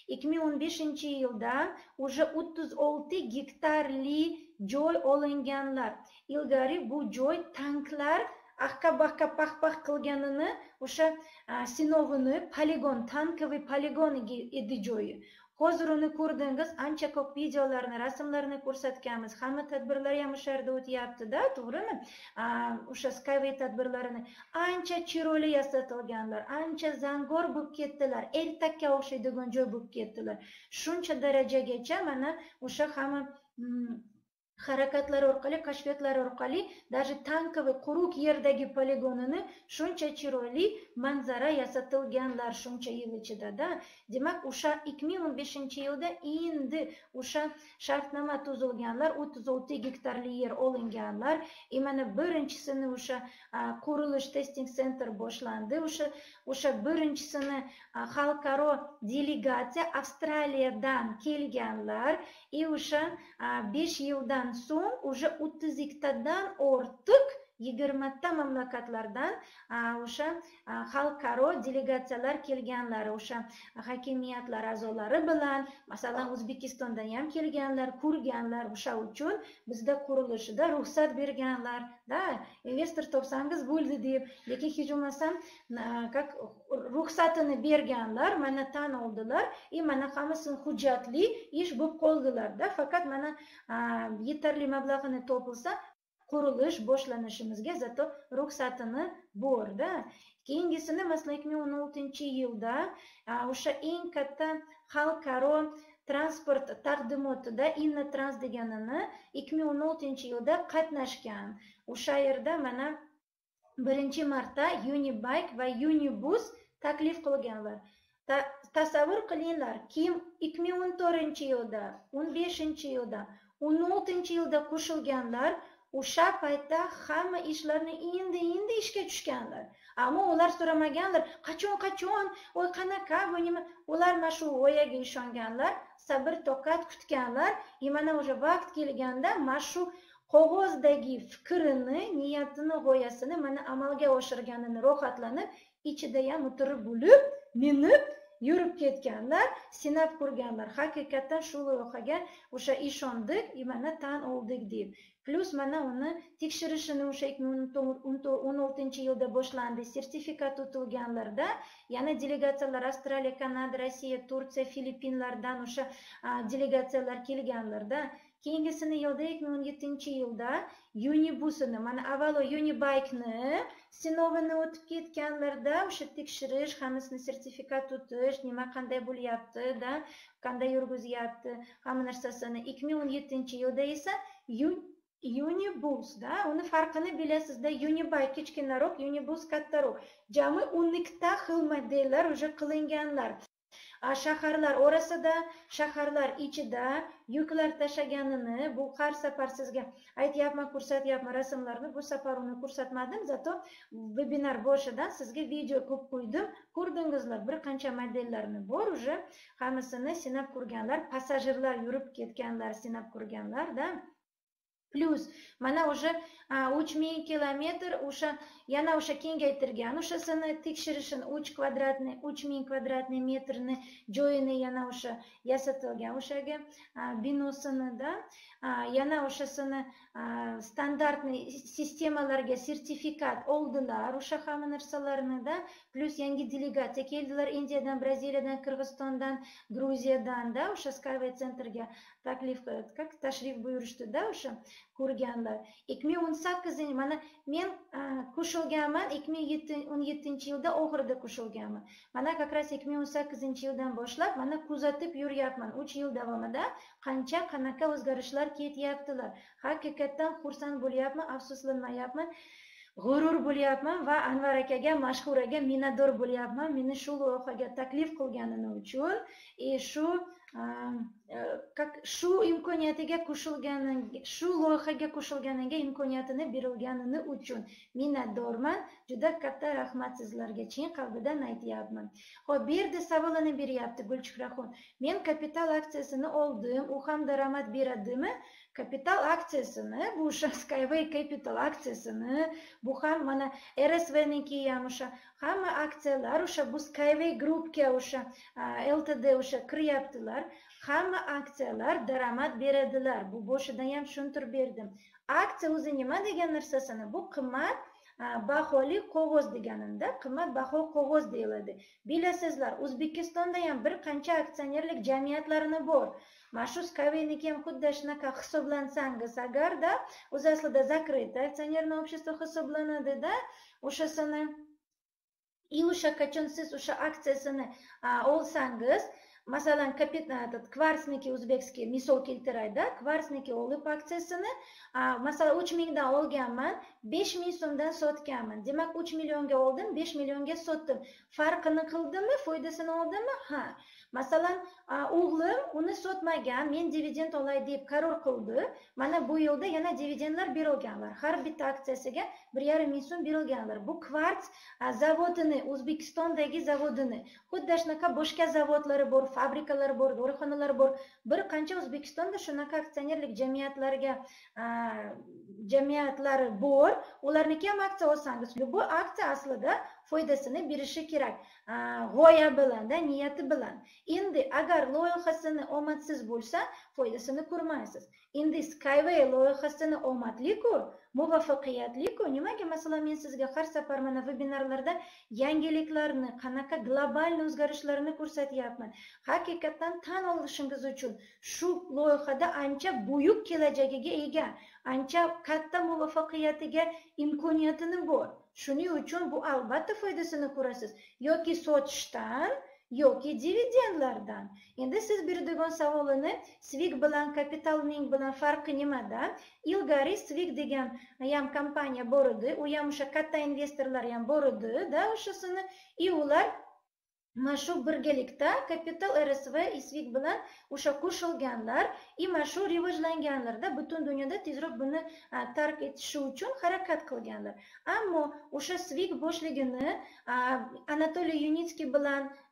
2015-yilda уже 36 gektarli joy olinganlar. Ilgari bu joy tanklar ahqa-bahqa pax-pax qilganini, o'sha sinovini, poligon, tankoviy poligon edi joyi. Hozir uni ko'rdingiz, ancha ko'p videolarni, rasmlarni ko'rsatganmiz. Hamma tadbirlar ham o'sha yerda o'tyapti-da, to'g'rimi? O'sha Skyway tadbirlarini ancha chiroyli yasatilganlar, ancha zangor bo'lib ketdilar, ertakka o'xshaydigan joy bo'lib ketdilar. Shuncha darajagacha mana o'sha hamma harakatlar orqali, kashfiyotlar orqali даже tankoviy quruq yerdagi poligonini shuncha chiroyli manzara yasatilganlar shuncha yil ichida-da. Demak, o'sha 2015-yilda endi o'sha shartnoma tuzilganlar, 36 gektarli yer olinganlar. Mana birinchisini o'sha qurilish testing center boshlandi. O'sha birinchisini xalqaro delegatsiya Avstraliyadan kelganlar. O'sha 5 yildan so'ng уже 32 tadan ortiq 20 ta mamlakatlardan o'sha xalqaro delegatsiyalar kelganlar, o'sha hokimiyatlar a'zolari bilan, masalan O'zbekistondan ham kelganlar, ko'rganlar, o'sha uchun bizda qurilishida ruxsat berganlar, da, investor topsangiz bo'ldi deb, lekin hech bo'lmasam ruxsatini berganlar, mana tan oldilar, mana hammasini hujjatli ish bo'lib qoldilar-da, faqat mana yetarli mablag'ini topilsa qurilish boshlanishimizga zato ruxsatini borda. Keyingisini masalan 2016-yilda o'sha eng katta xalqaro transport taqdimotida Innotrans deganini 2016-yilda qatnashgan. O'sha yerda mana birinchi marta Unibike va Unibus taklif qilganlar. Tasavvur qilinglar, kim 2014-yilda, 15-yilda, 16-yilda qo'shilganlar, o'sha paytda hamma ishlarni endi ishga tushganlar. Ammo ular so'ramaganlar, qachon, voy qanaqa, bu nima? Ular mana shu o'yaga ishonganlar, sabr toqat kutganlar. Mana o'sha vaqt kelganda mana shu qog'ozdagi fikrini, niyatini, g'oyasini mana amalga oshirganini rohatlanib, ichida ham o'tirib bo'lib, minib yurib ketganlar, sinab ko'rganlar. Haqiqatan shu loyihaga o'sha ishondik, mana tan oldik deb. Plus mana uni tekshirishini o'sha 2016-yilda boshlandi. Sertifikat o'tilganlarda yana delegatsiyalar Avstraliya, Kanada, Rossiya, Turkiya, Filippinlardan o'sha delegatsiyalar kelganlarda, keyingisini yilda 2017-yilda Unibusini, mana avvalo Unibike'ni sinovini o'tib ketganlarda o'sha tekshirish, hammasini sertifikat o'tish, nima qanday bo'lyapti, qanday yurgizyapti, hamma narsasini 2017-yilda esa Unibus uni farqini bilasizda, Unibike kichkinaroq, Unibus kattaroq. Jami 12 ta xil modellar o'sha qilinganlar. Shaharlar orasida, shaharlar ichida yuklar tashaganini, bu har safar sizga aytyapman, ko'rsatyapman rasmlarni, bu safar uni ko'rsatmadim, zato webinar boshidan sizga video ko'p qo'ydim, ko'rdingizlar. Bir qancha modellarni bor, o'sha hammasini sinab ko'rganlar, passajirlar yurib ketganlar, sinab ko'rganlar-da. Plus mana o'sha 3000 kilometr o'sha yana o'sha kengaytirgan, o'shasini tekshirishini 3000 kvadratniy metrni joyini yana o'sha yasatilgan, o'shaga binosini yana o'shasini standartniy sistemalarga sertifikat oldilar, o'sha hamma narsalarni plus yangi delegatsiya keldilar, Indiyadan, Braziliyadan, Qirg'izistondan, Gruziyadan o'sha Skyway centerga tashrif buyurishdi o'sha ko'rganlar. 2018 mana men qo'shilganman, 2017-yilda oxirida qo'shilganman. Mana qakras 2018-yildan boshlab mana kuzatib yuryapman. 3 yil davomida qanaqa o'zgarishlar ketyaptilar. Haqiqatan xursand bo'lyapman, afsuslanmayapman. G'urur bo'lyapman va Anvar akaga, Mashhuraga minnatdor bo'lyapman. Meni shu loyihaga taklif qilganini uchun, shu imkoniyatiga qo'shilganiga, shu loyihaga qo'shilganiga imkoniyatini berilganini uchun minnatdorman. Juda katta rahmat sizlarga, chin qalbidan aytyapman. Xo'p, bu yerda savolini beryapti Gulchehraxon. Men kapital aksiyasini oldim, u ham daromad beradimi? Kapital aksiyasini, bu o'sha Skyway Capital aksiyasini, bu ham mana RSVniki ham o'sha hamma aksiyalar o'sha bu Skyway Groupga o'sha Ltd o'sha kiryaptilar. Hamma aksiyalar daromad beradilar. Bu boshidan ham tushuntirib berdim. Aksiya o'zi nima degan narsasini, bu qimmat baholi qog'oz deganimda, qimmat baho qog'oz deyiladi. Bilasizlar, O'zbekistonda ham bir qancha aksionerlik jamiyatlarini bor. Mana shu Skyway'niki ham xuddi shunaqa hisoblansangiz agarda, o'zi aslida закрытое aksionerное общество hisoblanadi-da, o'shasini o'sha qachon siz o'sha aksiyasini olsangiz, masalan, Kvarsniki o'zbekskiy misol keltirayda, Kvarsniki olib aksiyasini, masalan, 3000 dan olganman, 5000 so'mdan sotganman. Demak, 3 millionga oldim, 5 millionga sotdim. Farqini qildimmi, foydasini oldimmi? Ha. Masalan, o'g'lim uni sotmagan, men dividend olay deb qaror qildi. Mana bu yilda yana dividendlar berilganlar. Har bitta aksiyasiga 1,5 ming so'm berilganlar. Bu Kvarts zavodini, O'zbekistondagi zavodini, xuddi shunaqa boshqa zavodlari bor, fabrikalar bor, dorixonalar bor. Bir qancha O'zbekistonda shunaqa aksionerlik jamiyatlari bor. Ularniki ham aksiya olsangiz, bu aksiya aslida foydasini berishi kerak. G'oya bilan, niyati bilan. Endi agar loyihasini omadsiz bo'lsa, foydasini ko'rmaysiz. Endi Skyway loyihasini omadli-ku, muvaffaqiyatli-ku, nimaga masalan men sizga har safar mana webinarlarda yangiliklarni, qanaqa global o'zgarishlarni ko'rsatyapman. Haqiqatan tan olishingiz uchun shu loyihada ancha buyuk kelajagiga ega, ancha katta muvaffaqiyatiga imkoniyatini bor. Shuning uchun bu albatta foydasini ko'rasiz, yoki sotishdan, yoki dividendlardan. Endi siz beradigan savolini Swig bilan Capitalning bilan farqi nimada? Ilgari Swig degan ham kompaniya bor edi, u ham o'sha katta investorlar ham bor edi, o'shasini ular mana shu birgalikda Capital RSV Swig bilan o'sha qo'shilganlar, mana shu rivojlanganlarda butun dunyoda tezroq buni tark etishi uchun harakat qilganlar. Ammo o'sha Swig boshligini Anatoliy Yunitskiy bilan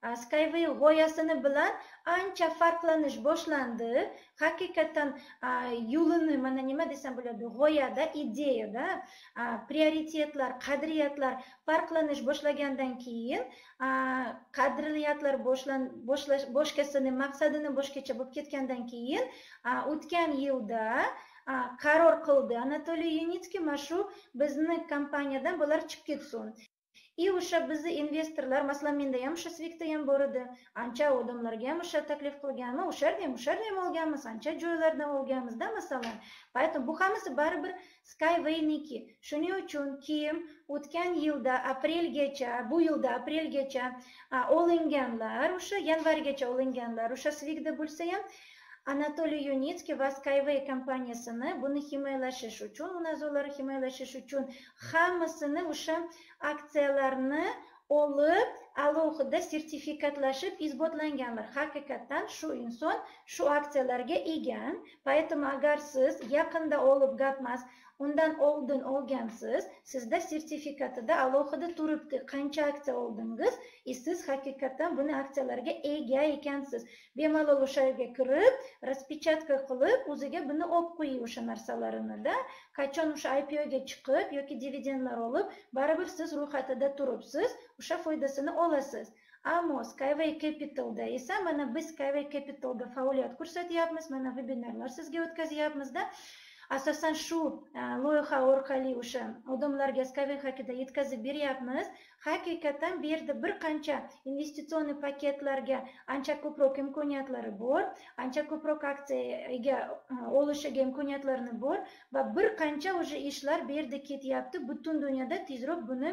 Skyway g'oyasini bilan ancha farqlanish boshlandi. Haqiqatan yo'lini mana nima desam bo'ladi, g'oyada, ideyada, prioritetlar, qadriyatlar farqlanish boshlagandan keyin qadriyatlar boshqasini, maqsadini boshqacha bo'lib ketgandan keyin o'tgan yilda qaror qildi Anatoliy Yunitskiy mana shu bizni kompaniyadan bular chiqib ketsin. И o'sha bizni investorlar, masalan menda ham o'sha Svikda ham bor edi, ancha odamlarga ham o'sha taklif qilganman, o'sha yerda ham olganmiz, ancha joylardan olganmizda masalan. Поэтому bu hammasi baribir Skyway-niki. Shuning uchun keyin o'tgan yilda aprelgacha, bu yilda aprelgacha olinganlar, o'sha yanvargacha olinganlar, o'sha Svikda bo'lsa ham Anatoliy Yunitskiy va Skyway kompaniyasini buni himoyalashish uchun, uning a'zolari himoyalashish uchun hammasini o'sha aksiyalarni olib, alohida sertifikatlashib isbotlanganlar. Haqiqatan shu inson shu aksiyalarga ega. Поэтому agar siz yaqinda olib gap emas, undan oldin olgansiz, sizda sertifikatida alohida turibdi qancha aksiya oldingiz, siz haqiqatan buni aksiyalarga ega ekansiz. Bemalol o'sha yerga kirib, raspечатка qilib, o'ziga buni olib qo'ying o'sha narsalarini-da. Qachon o'sha IPOga chiqib yoki dividendlar olib, baribir siz ro'yxatida turibsiz, o'sha foydasini olasiz. Ammo Skyway Capitalda esa mana biz Skyway Capitalda faoliyat ko'rsatyapmiz, mana webinarlar sizga o'tkazyapmiz-da. Asosan shu loyiha orqali o'sha odamlarga Skyway haqida yetkazib beryapmiz. Haqiqatan bu yerda bir qancha investitsion paketlarga ancha ko'proq imkoniyatlari bor, ancha ko'proq aksiyaga olishiga imkoniyatlari bor va bir qancha o'sha ishlar bu yerda ketyapti. Butun dunyoda tezroq buni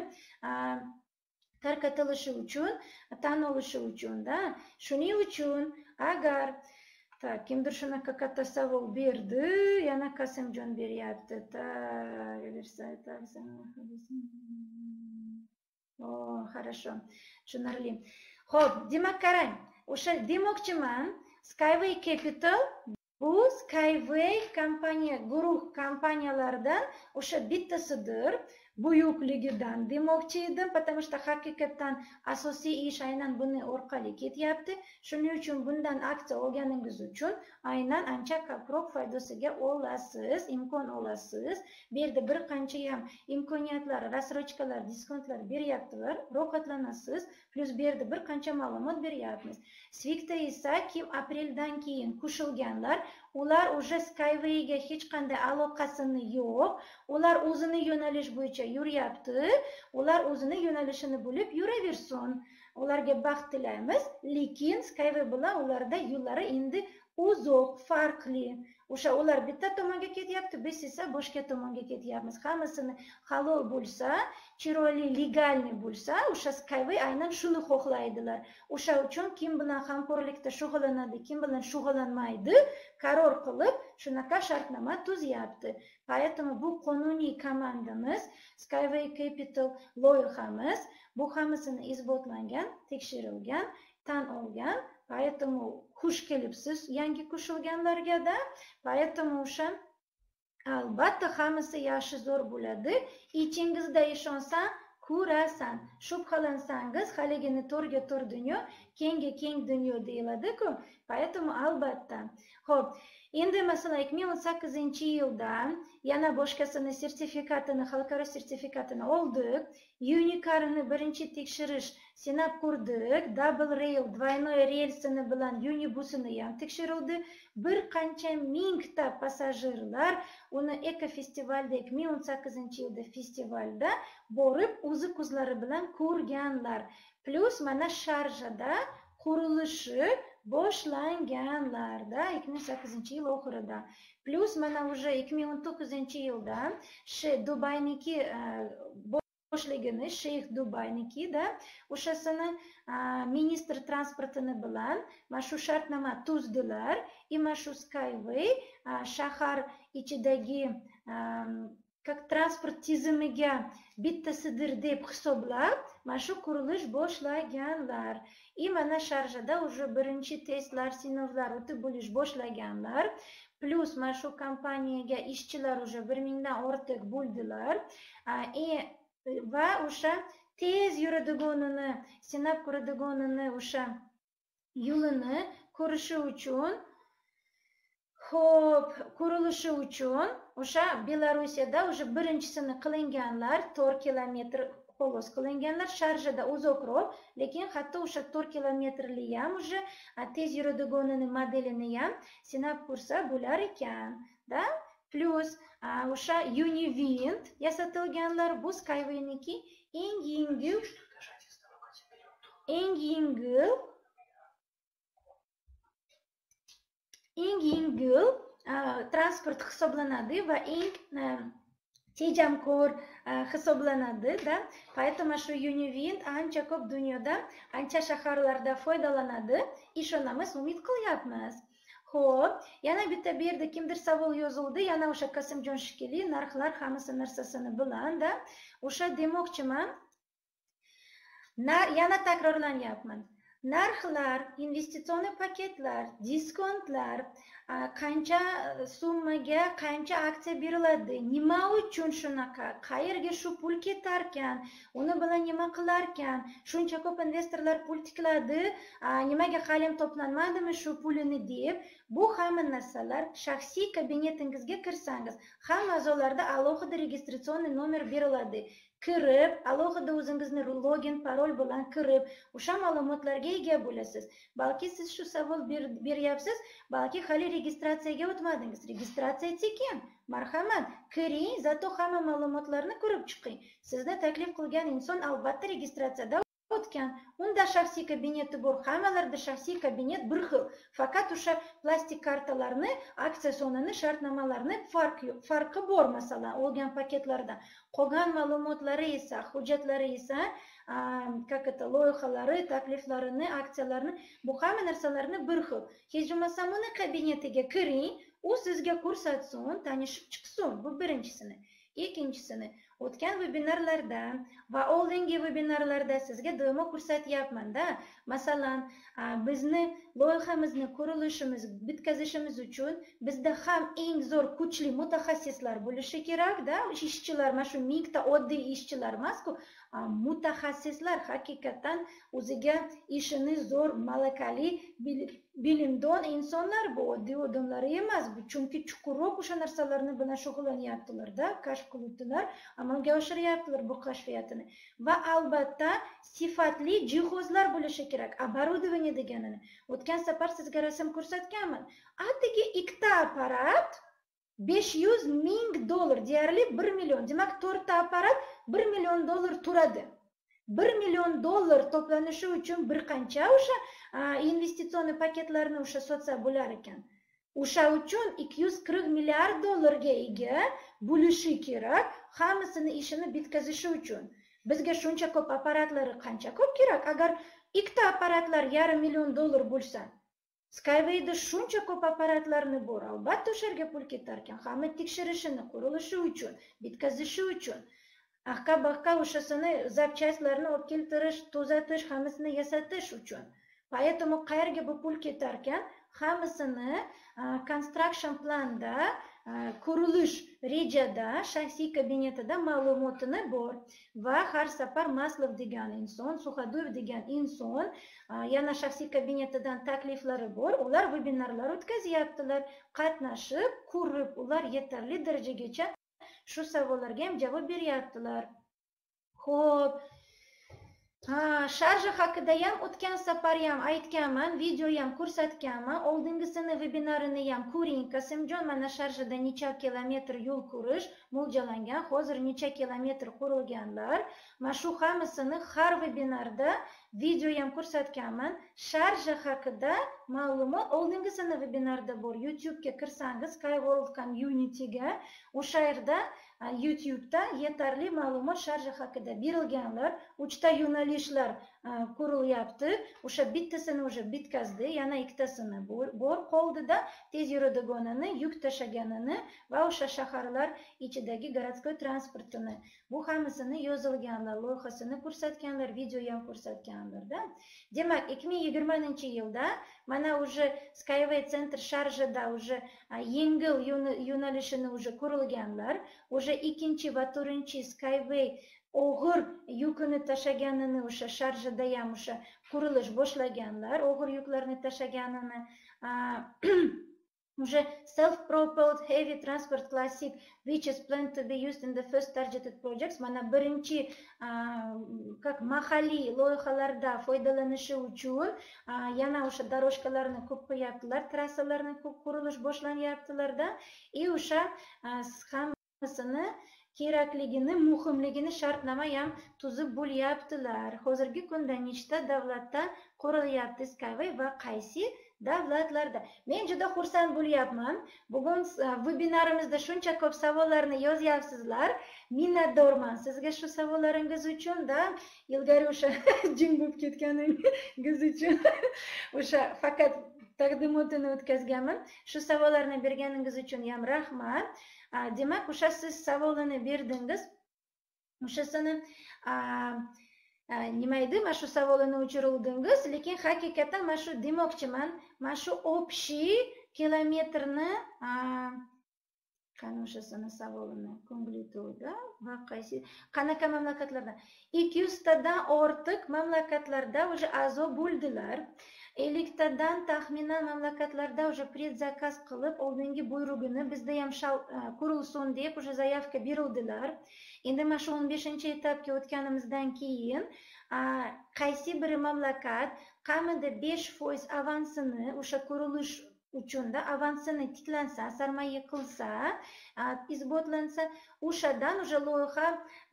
tarqatilishi uchun, tan olishi uchun-da. Shuning uchun agar kimdir shunaqa katta savol berdi, yana Qasimjon beryapti. Хорошо, tushunarli. Xo'p, demak qarang, o'sha demoqchiman, Skyway Capital bu Skyway kompaniya, guruh kompaniyalaridan o'sha bittasidir. Buyukligidan demoqchi edim, потому что haqiqatan asosiy ish aynan buni orqali ketyapti. Shuning uchun bundan aksiya olganingiz uchun aynan ancha ko'proq foydasiga olasiz, imkon olasiz. Bu yerda bir qancha ham imkoniyatlar, rasrochkalar, diskontlar beryaptilar, rohatlanasiz. Plus bu yerda bir qancha ma'lumot beryapmiz. Svikda esa kim apreldan keyin qo'shilganlar, ular o'sha Skywayga hech qanday aloqasini yo'q. Ular o'zini yo'nalish bo'yicha yuryapti. Ular o'zini yo'nalishini bo'lib yuraversin. Ularga baxt tilaymiz, lekin Skyway bilan ularda yo'llari endi uzoq, farqli. O'sha ular bitta tomonga ketyapti, biz esa boshqa tomonga ketyapmiz. Hammasini halol bo'lsa, chiroyli, legalniy bo'lsa, o'sha Skyway aynan shuni xohlaydilar. O'sha uchun kim bilan hamkorlikda shug'ullanadi, kim bilan shug'ullanmaydi, qaror qilib, shunaqa shartnoma tuzyapti. Поэтому bu qonuniy komandamiz, Skyway Capital loyihamiz, bu hammasini isbotlangan, tekshirilgan, tan olgan. Поэтому xush kelibsiz yangi qo'shilganlarga-da. Поэтому o'sha albatta hammasi yaxshi zo'r bo'ladi. Ichingizda ishonsan, ko'rasan. Shubhalansangiz, haligini to'rga to'r dunyo, kengga keng dunyo deyiladi-ku. Поэтому albatta. Xo'p, endi masalan 2018-yilda yana boshqasini sertifikatini, xalqaro sertifikatini oldik. Unicarini birinchi tekshirish sinab ko'rdik. Double rail, двойной relsini bilan Unibusini ham tekshirildi. Bir qancha mingta passajirlar uni ekofestivalda 2018-yilda festivalda borib o'zi ko'zlari bilan ko'rganlar. Plus mana Sharjada qurilishi boshlanganlarda 2008-yil oxirida. Plus mana уже 2019-yilda Dubayniki boshligini Sheyx Dubayniki-da o'shasini ministr transportini bilan mana shu shartnoma tuzdilar. Mana shu Skyway shahar ichidagi как transport tizimiga bittasidir deb hisoblab, mana shu qurilish boshlaganlar. Mana Sharjada уже birinchi testlar, sinovlar o'tib bo'lish boshlaganlar. Plus mana shu kompaniyaga ishchilar уже 1000 dan ortiq bo'ldilar. Va o'sha tez yuradiganini, sinab ko'radiganini, o'sha yo'lini ko'rishi uchun, xo'p, ko'rilishi uchun o'sha Belarusiyada o'sha birinchisini qilinganlar 4 kilometr xolos qilinganlar, Sharjada uzoqroq, lekin hatto o'sha 4 kilometrli ham o'sha tez yuradiganini modelini ham sinab ko'rsa bo'lar ekan, da? Plus o'sha Univind yasatilganlar, bu Skyway'niki eng yengil transport hisoblanadi va eng tejamkor hisoblanadi, da? Поэтому shu Univind ancha ko'p dunyoda, ancha shaharlarda foydalanadi. Ishonamiz, umid qilyapmiz. Xo'p, yana bitta bu yerda kimdir savol yozildi, yana o'sha Qasimjon shekilli narxlar hammasi narsasini bilan, da? O'sha demoqchiman. Yana takrorlanyapman. Narxlar, investitsion paketlar, diskontlar, qancha summaga qancha aksiya beriladi, nima uchun shunaqa, qayerga shu pul ketarkan, uni bilan nima qilarkan, shuncha ko'p investorlar pul tikladi, nimaga halim to'planmadimi shu pulini deb, bu hamma narsalar shaxsiy kabinetingizga kirsangiz, hamma a'zolarda alohida registratsion nomer beriladi. Kirib, alohida o'zingizni login, parol bilan kirib, o'sha ma'lumotlarga ega bo'lasiz. Balki siz shu savol beryapsiz, balki hali registratsiyaga o'tmadingiz. Registratsiya sekin. Marhamat, kiring, zato hamma ma'lumotlarni ko'rib chiqing. Sizni taklif qilgan inson albatta registratsiyada o'tgan. Unda shaxsiy kabineti bor, hammalarda shaxsiy kabinet bir xil. Faqat o'sha plastik kartalarni, aksiya sonini, shartnomalarni farqi bor, masalan, olgan paketlardan. Qolgan ma'lumotlari esa, hujjatlari esa, loyihalari, takliflarini, aksiyalarni, bu hamma narsalarni bir xil. Hech bo'lmasam uni kabinetiga kiring, u sizga ko'rsatsin, tanishib chiqsin. Bu birinchisini. Ikkinchisini, o'tgan vebinarlarda va oldingi vebinarlarda sizga doimo ko'rsatyapman-da. Masalan, bizni loyihamizni qurilishimiz, bitkazishimiz uchun bizda ham eng zo'r kuchli mutaxassislar bo'lishi kerak-da. Ishchilar, mana shu 1000 ta oddiy ishchilar emas-ku, mutaxassislar haqiqatan o'ziga ishini zo'r, malakali, bilimdon insonlar, bu oddiy odamlar emas. Chunki chuqurroq o'sha narsalarni bilan shug'ullanyaptilar-da, kashf qilibdilar, amalga oshiryaptilar bu kashfiyatini. Va albatta sifatli jihozlar bo'lishi kerak. Оборудование deganini o'tgan safar sizga rasm ko'rsatganman. Atigi ikkita apparat $500,000, deyarli 1 million. Demak, 4 ta apparat $1 million turadi. $1 million to'planishi uchun bir qancha o'sha investitsion paketlarni o'sha sotsa bo'lar ekan. O'sha uchun $240 milliard ga ega bo'lishi kerak, hammasini ishini bitkazishi uchun. Bizga shuncha ko'p apparatlari qancha ko'p kerak? Agar ikkita apparatlar $500 million bo'lsa, Skyway'da shuncha ko'p apparatlarni bor, albatta o'sharga pul ketar ekan. Hamma tekshirishini, qurilishi uchun, bitkazishi uchun. Ahqa-bahqa o'shasini zapchastlarni olib keltirish, tuzatish, hammasini yasatish uchun. Поэтому qayerga bu pul ketar ekan? Hammasini construction planda, qurilish rejada, shaxsiy kabinetida ma'lumotini bor. Va har safar Maslov degan inson, Suxadoyev degan inson, yana shaxsiy kabinetidan takliflari bor. Ular vebinarlar o'tkazyaptilar, qatnashib, ko'rib, ular yetarli darajagacha shu savollarga ham javob beryaptilar. Xo'p, Sharja haqida ham o'tgan safar ham aytganman, video ham ko'rsatganman. Oldingisini webinarini ham ko'ring. Qasimjon, mana Sharjada necha kilometr yo'l qurish mo'ljallangan, hozir necha kilometr qurilganlar. Mana shu hammasini har webinarda video ham ko'rsatganman. Sharja haqida ma'lumot oldingisini webinarda bor. YouTube'ga kirsangiz, Skyworld Community'ga, o'sha yerda YouTube'da yetarli ma'lumot Sharja haqida berilganlar. 3 ta yo'nalishlar qurilyapti. O'sha bittasini o'sha bitkazdi, yana ikkitasini bor qoldida, tez yuradiganini, yuk tashaganini va o'sha shaharlar ichidagi городской transportini. Bu hammasini yozilganlar, loyihasini ko'rsatganlar, video ham ko'rsatganlarda. Demak, 2020-yilda mana o'sha Skyway Center Sharjada o'sha yengil yo'nalishini o'sha qurilganlar, o'sha ikkinchi va to'rtinchi Skyway og'ir yukini tashaganini o'sha sharjada ham o'sha qurilish boshlaganlar, og'ir yuklarni tashaganini уже self-propelled heavy transport classic which is planned to be used in the first targeted projects mana birinchi как mahalliy loyihalarda foydalanishi uchun yana o'sha дорожкаларni ko'p qo'yaptilar, trassalarni ko'p qurilish boshlanyaptilarda и o'sha hammasini kerakligini, muhimligini shartnoma ham tuzib bo'lyaptilar. Hozirgi kunda nechta davlatda qurilyapti Skyway va qaysi davlatlarda? Men juda xursand bo'lyapman. Bugun webinarimizda shuncha ko'p savollarni yozyapsizlar. Minnatdorman sizga shu savollaringiz uchun da ilgari o'sha jim bo'lib ketganingiz uchun o'sha faqat taqdimotini o'tkazganman. Shu savollarni berganingiz uchun ham rahmat. Demak, o'sha siz savolini berdingiz. O'shasini nima edi? Mana shu savolini o'chiruvdingiz, lekin haqiqatan mana shu demoqchiman, mana shu общий kilometrni qani o'shasini savolini ko'nglituda va qaysi qanaqa mamlakatlarda 200 tadan ortiq mamlakatlarda уже a'zo bo'ldilar. 50 tadan taxminan mamlakatlarda уже predzakaz qilib oldingi buyrug'ini bizda ham qurilsin deb уже zaявка beruvdilar. Endi mana shu 15-etapga o'tganimizdan keyin qaysi bir mamlakat kamida 5% avansini o'sha qurilish uchunda avansini tiklansa, sarmoya qilsa, isbotlansa, o'shadan уже loyiha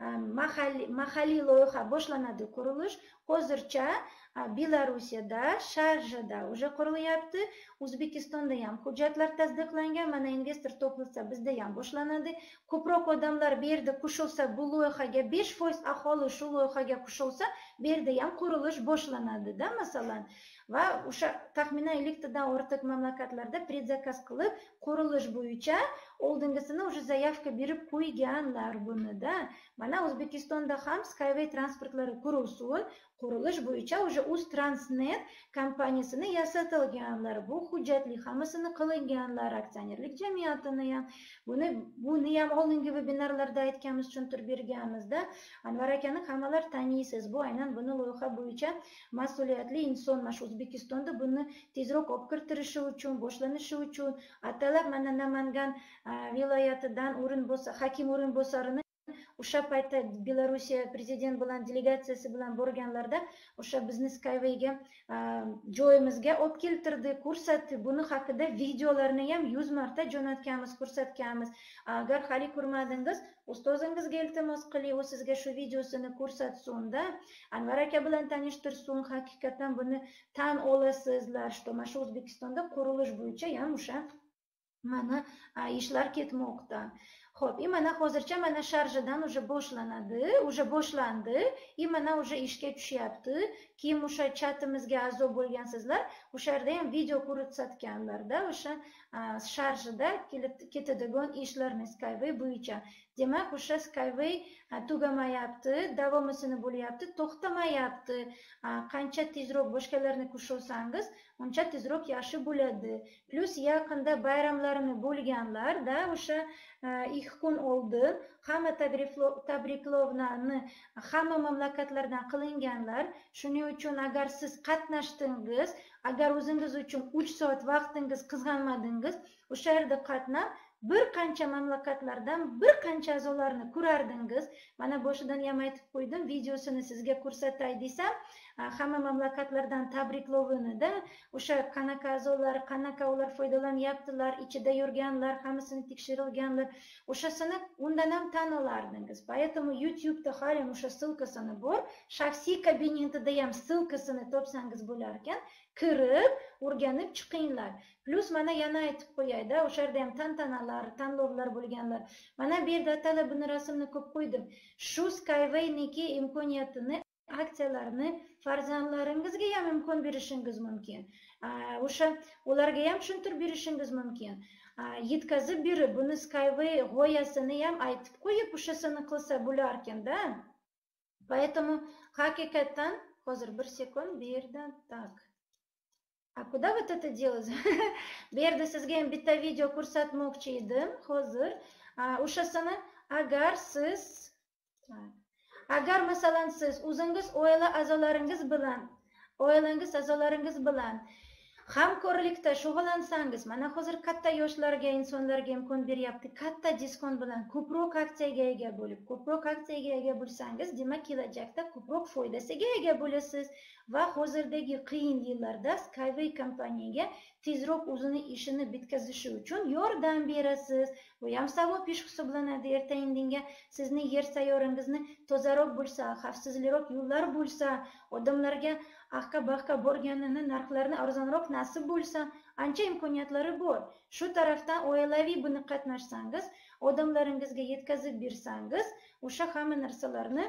mahalliy loyiha boshlanadi qurilish. Hozircha Belarusiyada, Sharjada уже qurilyapti. O'zbekistonda ham hujjatlar tasdiqlangan. Mana investor topilsa, bizda ham boshlanadi. Ko'proq odamlar bu yerda qo'shilsa, bu loyihaga 5% aholi shu loyihaga qo'shilsa, bu yerda ham qurilish boshlanadi-da, masalan. Va o'sha taxminan 50 tadan ortiq mamlakatlarda predzakaz qilib, qurilish bo'yicha oldingisini уже zaявка berib qo'yganlar buni-da. Mana O'zbekistonda ham Skyway transportlari qurilsin, qurilish bo'yicha уже Uztransnet kompaniyasini yasatilganlar. Bu hujjatli hammasini qilinganlar, aksionerlik jamiyatini ham. Buni ham oldingi webinarlarda aytganmiz, tushuntirib berganmizda. Anvar akani hammalar taniysiz. Bu aynan buni loyiha bo'yicha mas'uliyatli inson mana shu O'zbekistonda buni tezroq olib kiritirishi uchun, boshlanishi uchun atalab mana Namangan viloyatidan hokim o'rinbosarini o'sha paytda Belorussiya prezident bilan delegatsiyasi bilan borganlarda o'sha bizni Skywayga joyimizga olib keltirdi, ko'rsatdi. Buni haqida videolarni ham 100 marta jo'natganmiz, ko'rsatganmiz. Agar hali ko'rmadingiz, ustozingizga iltimos qiling, u sizga shu videosini ko'rsatsin-da, Anvar aka bilan tanishtirsin. Haqiqatan buni tan olasizlar, что mana shu O'zbekistonda qurilish bo'yicha ham o'sha mana ishlar ketmoqda. Xo'p, mana hozircha mana Sharjadan уже boshlandi, mana уже ishga tushyapti. Keyin o'sha chatimizga a'zo bo'lgansizlar, o'sha yerda ham video ko'rsatganlarda, o'sha Sharjada ketadigan ishlarni Skyway bo'yicha. Demak, o'sha Skyway tugamayapti, davomini bo'lyapti, to'xtamayapti. Qancha tezroq boshqalarni qo'shilsangiz, uncha tezroq yaxshi bo'ladi. Plus yaqinda bayramlarni bo'lganlar-da, o'sha 2 kun oldin hamma tabriklovlarni hamma mamlakatlardan qilinganlar. Shuning uchun agar siz qatnashdingiz, agar o'zingiz uchun 3 soat vaqtingiz qizg'anmadingiz, o'sha yerda qatnab bir qancha mamlakatlardan bir qancha a'zolarni ko'rardingiz. Mana boshidan ham aytib qo'ydim, videosini sizga ko'rsatay desam, hamma mamlakatlardan tabriklovini-da, o'sha qanaqa a'zolar, qanaqa ular foydalanyaptilar, ichida yurganlar, hammasini tekshirilganlar, o'shasini undan ham tan olardingiz. Поэтому YouTube'da hali o'sha ссылкасini bor, shaxsiy kabinetida ham ссылкасini topsangiz bo'lar ekan, kirib, o'rganib chiqinglar. Plus mana yana aytib qo'yayda, o'sha yerda ham tantanalar, tanlovlar bo'lganlar. Mana bu yerda atalab buni rasmni ko'p qo'ydim. Shu Skywayniki imkoniyatini, aksiyalarni farzandlaringizga ham imkon berishingiz mumkin. O'sha ularga ham tushuntirib berishingiz mumkin. Yetkazib berib, buni Skyway g'oyasini ham aytib qo'yib, o'shasini qilsa bo'lar ekan-da. Поэтому haqiqatan hozir bir sekund bu yerda tak. А куда вот это делать? Bu yerda sizga ham bitta video ko'rsatmoqchi edim hozir. O'shasini agar agar masalan siz o'zingiz oilangiz a'zolaringiz bilan hamkorlikda shug'ullansangiz, mana hozir katta yoshlarga, insonlarga imkon beryapti, katta diskont bilan ko'proq aksiyaga ega bo'lsangiz, demak kelajakda ko'proq foydasiga ega bo'lasiz va hozirdagi qiyin yillarda Skyway kompaniyaga tezroq o'zini ishini bitkazishi uchun yordam berasiz. Bu ham savob ish hisoblanadi. Ertaga indinga sizni yer sayyorangizni tozaroq bo'lsa, xavfsizroq yo'llar bo'lsa, odamlarga aqqa-baqqa borganini, narxlarni arzonroq nasib bo'lsa, ancha imkoniyatlari bor. Shu tarafdan oilaviy buni qatnashsangiz, odamlaringizga yetkazib bersangiz, o'sha hamma narsalarni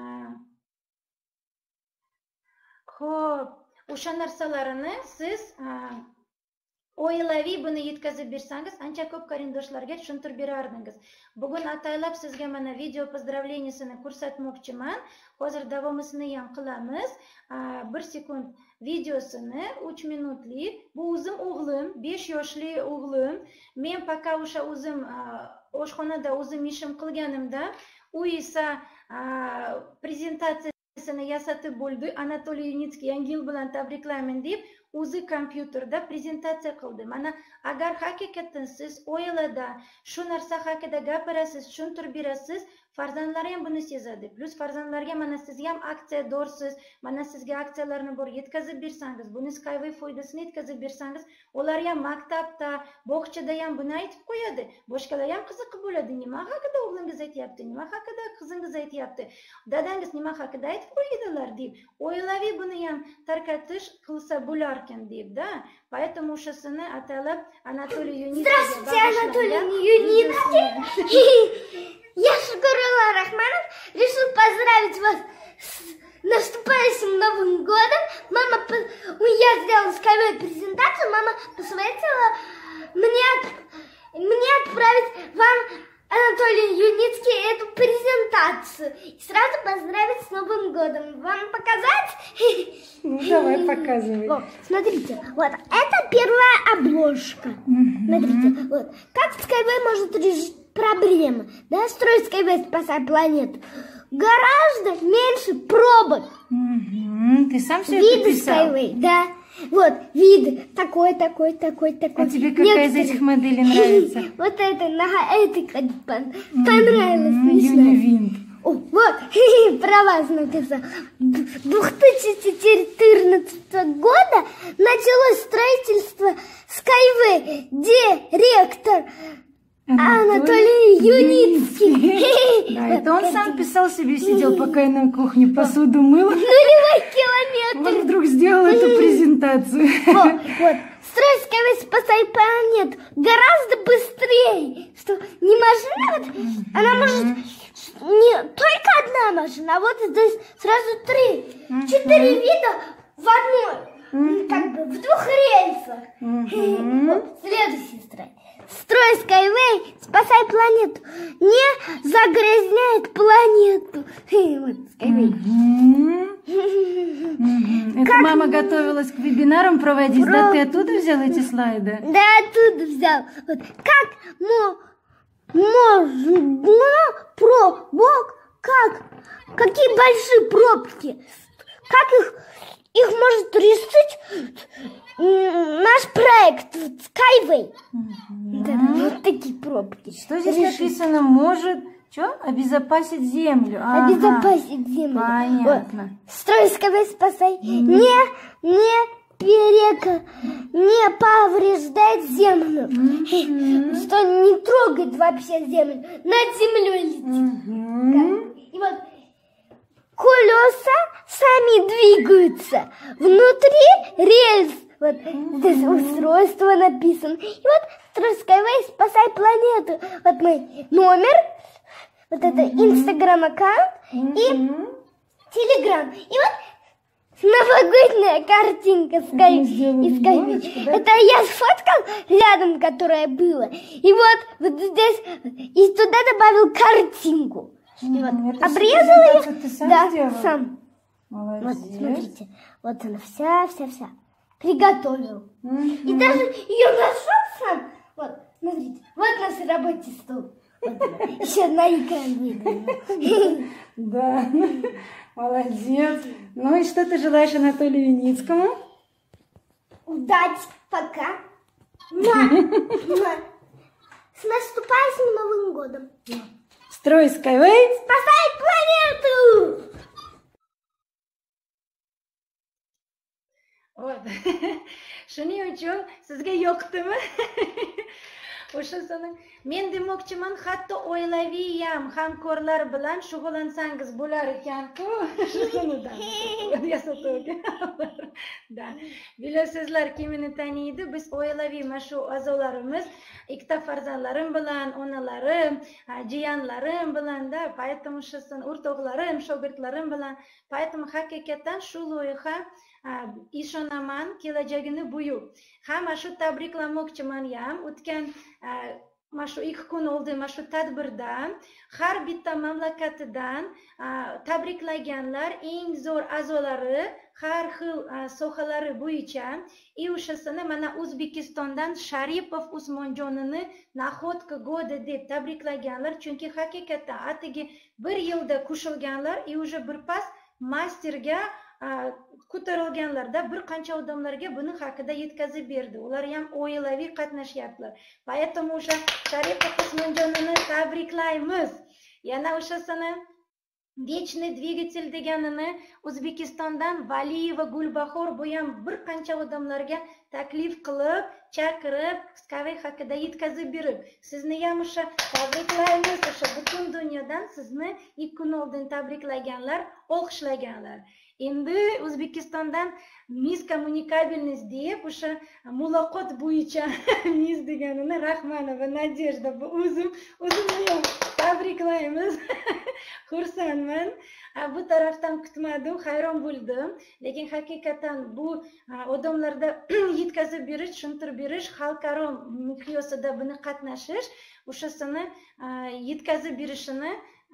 o'sha narsalarini siz oilaviy buni yetkazib bersangiz, ancha ko'p qarindoshlarga tushuntirib berardingiz. Bugun ataylab sizga mana video pozdravleniyasini ko'rsatmoqchiman. Hozir davomisini ham qilamiz. 1 sekund videosini 3 minutlik. Bu o'zim o'g'lim, 5 yoshli o'g'lim. Men paka o'sha o'zim oshxonada o'zim ishim qilganimda, u esa prezentatsiyasini yasatib bo'ldi. Anatoliy Yunitskiy Yangi yil bilan tabriklayman deb o'zi kompyuterda prezentatsiya qildi. Mana agar haqiqatan siz oilada shu narsa haqida gapirasiz, tushuntirib berasiz, farzandlari ham buni sezadi. Plus farzandlarga mana siz ham aksiyadorsiz, mana sizga aksiyalarni bor yetkazib bersangiz, buni Skyway foydasini yetkazib bersangiz, ular ham maktabda, bog'chada ham buni aytib qo'yadi. Boshqalar ham qiziqib bo'ladi. Nima haqida o'g'lingiz aytyapti, nima haqida qizingiz aytyapti, dadangiz nima haqida aytib qo'ydilar deb, oilaviy buni ham tarqatish qilsa bo'larkan deb-da. Поэтому o'shasini atalab Anatoliy Yunitskiy. Здравствуйте, Анатолий Юницкий. Я Шукурова Рахманов. Решил поздравить вас с наступающим Новым годом. Я сделала Skyway презентацию. Мама посоветовала мне отправить вам, Анатолий Юницкий, эту презентацию. И сразу поздравить с Новым годом. Вам показать? Ну, давай, показывай. Вот, смотрите, вот, это первая обложка. Смотрите, вот, как Skyway может решить проблемы, да, строить Skyway, спасать планету. Гораздо меньше пробок. Ты сам все это Виды писал? Skyway, да. Вот, виды, такой. А тебе какая из этих моделей нравится? Вот это, понравилось, не знаю. О, вот, про вас написал. 2014 года началось строительство Skyway. Директор Анатолий Юницкий. Да, это он сам писал себе, сидел, пока я на кухне посуду мыла. Нулевой километр. Он вдруг сделал эту презентацию. Вот. Строить Skyway, спасай планету гораздо быстрее. Что не машина, вот, она может не только одна машина, а вот здесь сразу 4 вида в одной, как бы в 2 рельсах. Вот, следующий строй. Строй Skyway, спасай планету, не загрязняет планету. Вот, Skyway. Это мама готовилась к вебинарам проводить, да? Ты оттуда взял эти слайды? Да, оттуда взял. Вот, как можно какие большие пробки, как их может решить наш проект Skyway. Да, вот такие пробки. Что здесь написано? Может обезопасить Землю. Обезопасить Землю. Понятно. Вот. Строй Skyway, спасай. Не повреждает Землю. Что не трогает вообще Землю. Над Землей летит. И вот колеса сами двигаются. Внутри рельс. Вот здесь устройство написано. И вот строй Skyway, спасай планету. Вот мой номер. Вот это Инстаграм-аккаунт и Телеграм. И вот новогодняя картинка Skyway. Это я сфоткал рядом, которая была. И вот здесь и туда добавил картинку. И вот обрезал ее. Да, сам. Молодец. Вот, смотрите. Вот она вся. Приготовил. И даже ее нашел сам. Вот, смотрите. Вот наш рабочий стол. Еще на экран выйду. Да, молодец. Ну и что ты желаешь Анатолию Юницкому? Удачи, пока. С наступающим Новым годом. Строй Skyway. Спасай планету! Вот. Shuning uchun sizga yoqdimi? O'shasini men demoqchiman, hatto oilaviy ham hamkorlar bilan shug'ullansangiz bo'lar ekan-ku. Da. Bilasizlar, kimini taniydi? Biz oilaviy mana shu a'zolarimiz, ikkita farzandlarim bilan, onalarim, jiyanlarim bilan-da, поэтому shusini o'rtoqlarim, shogirdlarim bilan, поэтому haqiqatan shu loyiha ishonaman kelajagini buyuk. Hamma shu tabriklamoqchiman ham. O'tgan mana shu 2 kun oldin mana shu tadbirda har bitta mamlakatidan tabriklaganlar eng zo'r a'zolari har xil sohalari bo'yicha o'shasini mana O'zbekistondan Sharipov Usmonjonini nahodka go'da deb tabriklaganlar. Chunki haqiqatdan atigi 1 yilda qo'shilganlar уже birpas masterga ko'tarilganlarda bir qancha odamlarga buni haqida yetkazib berdi. Ular ham oilaviy qatnashyaptilar. Поэтому o'sha Sharipov Usmonjonini tabriklaymiz. Yana o'shasini Вечный двигатель deganini O'zbekistondan Valiyeva Gulbahor bu ham bir qancha odamlarga taklif qilib, chaqirib, Skyway haqida yetkazib berib, sizni ham o'sha tabriklaymiz. O'sha butun dunyodan sizni 2 kun oldin tabriklaganlar, olqishlaganlar. Endi O'zbekistondan Miss Kommunikabilность deb o'sha muloqot bo'yicha Miss deganini Rahmanova Nadejda bu o'zimni ham tabriklaymiz. Xursandman. Bu tarafdan kutmadim, hayron bo'ldim. Lekin haqiqatan bu odamlarda yetkazib berish, tushuntirib berish, xalqaro miqyosida buni qatnashish, o'shasini yetkazib berishini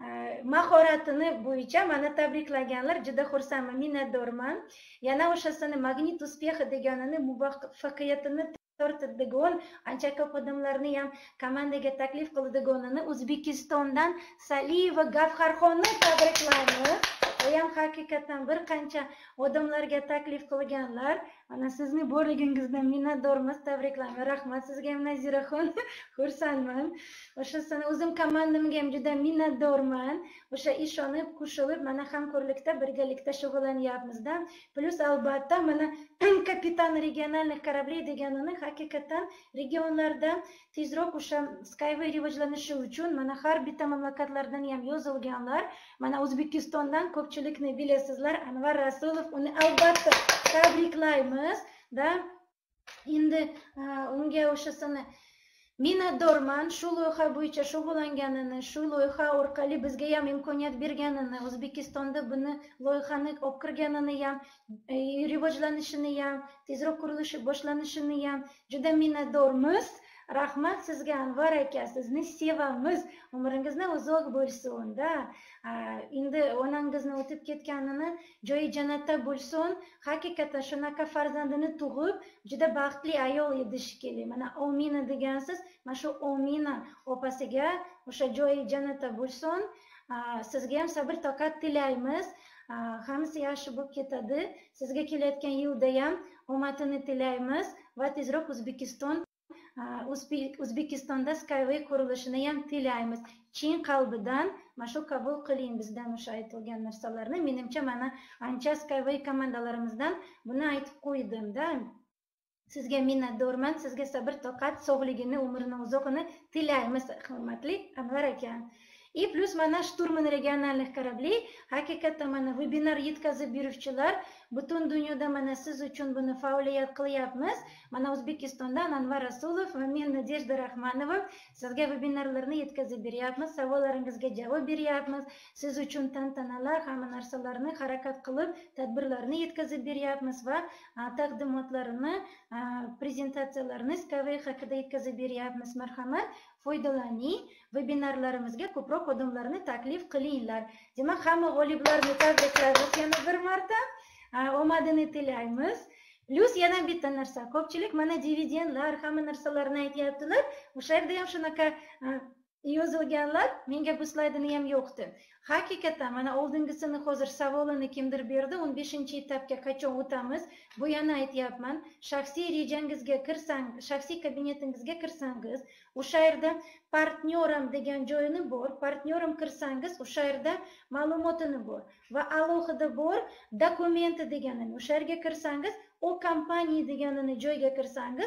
mahoratini bo'yicha mana tabriklaganlar, juda xursandman, minnatdorman. Yana o'shasini Magnit Успеха deganini muvaffaqiyatini tortadigan, ancha ko'p odamlarni ham komandaga taklif qiladiganini O'zbekistondan Saliyeva Gavharxonni tabriklaymiz. U ham haqiqatan bir qancha odamlarga taklif qilganlar. Mana sizni borligingizdan minnatdormiz, tabriklayman. Rahmat sizga ham Naziraxon. Xursandman. O'shasini o'zim komandamga ham juda minnatdorman. O'sha ishonib, qo'shilib, mana hamkorlikda, birgalikda shug'ullanyapmiz-da. Plus albatta mana kapitan regionalniy kораблей deganini haqiqatan regionlarda tezroq o'sha Skyway rivojlanishi uchun mana har bitta mamlakatlardan ham yozilganlar. Mana O'zbekistondan ko'pchilikni bilasizlar, Anvar Rasulov, uni albatta tabriklaymiz da. Endi unga o'shasini minnatdorman, shu loyiha bo'yicha shug'ullanganini, shu loyiha orqali bizga ham imkoniyat berganini, O'zbekistonda buni loyihani olib kirganini ham, rivojlanishini ham, tezroq qurilishi boshlanishini ham juda minnatdormiz. Rahmat sizga Anvar aka, sizni sevamiz. Umringizni uzoq bo'lsin-da. Endi onangizni o'tib ketganini joyi jannatda bo'lsin. Haqiqatan shunaqa farzandini tug'ib, juda baxtli ayol edi shekilli. Mana Omina degansiz, mana shu Omina opasiga o'sha joyi jannatda bo'lsin. Sizga ham sabr toqat tilaymiz. Hammasi yaxshi bo'lib ketadi. Sizga kelayotgan yilda ham omadini tilaymiz va tezroq O'zbekistonda Skyway qurilishini ham tilaymiz. Chin qalbidan mana shu qabul qiling bizdan o'sha aytilgan narsalarni. Menimcha mana ancha Skyway komandalarimizdan buni aytib qo'ydim-da. Sizga minnatdorman, sizga sabr toqat, sog'ligini, umrini uzoqini tilaymiz, hurmatli Anvar aka. И плюс mana Shturman regionalniy kораблей haqiqatan mana webinar yetkazib beruvchilar butun dunyoda mana siz uchun buni faoliyat qilyapmiz. Mana O'zbekistondan Anvar Rasulov va men Nadejda Rahmanova sizga webinarlarni yetkazib beryapmiz, savollaringizga javob beryapmiz. Siz uchun tantanalar, hamma narsalarni harakat qilib, tadbirlarni yetkazib beryapmiz va taqdimotlarni, prezentatsiyalarni Skyway haqida yetkazib beryapmiz. Marhamat, foydalaning. Webinarlarimizga ko'proq odamlarni taklif qilinglar. Demak, hamma g'oliblarni tabriklaymiz yana bir marta. Omadini tilaymiz. Plus yana bitta narsa, ko'pchilik mana dividendlar, hamma narsalarni aytyaptilar. O'sha yerda ham shunaqa yozilganlar, menga bu slaydini ham yo'qdi. Haqiqatan mana oldingisini hozir savolini kimdir berdi, 15-etapga qachon o'tamiz? Bu yana aytyapman, shaxsiy rejangizga kirsang, shaxsiy kabinetingizga kirsangiz, o'sha yerda partnyorim degan joyini bor, partnyorim kirsangiz, o'sha yerda ma'lumotini bor va alohida bor dokumenti deganini, o'sha yerga kirsangiz, o kompaniya deganini joyga kirsangiz,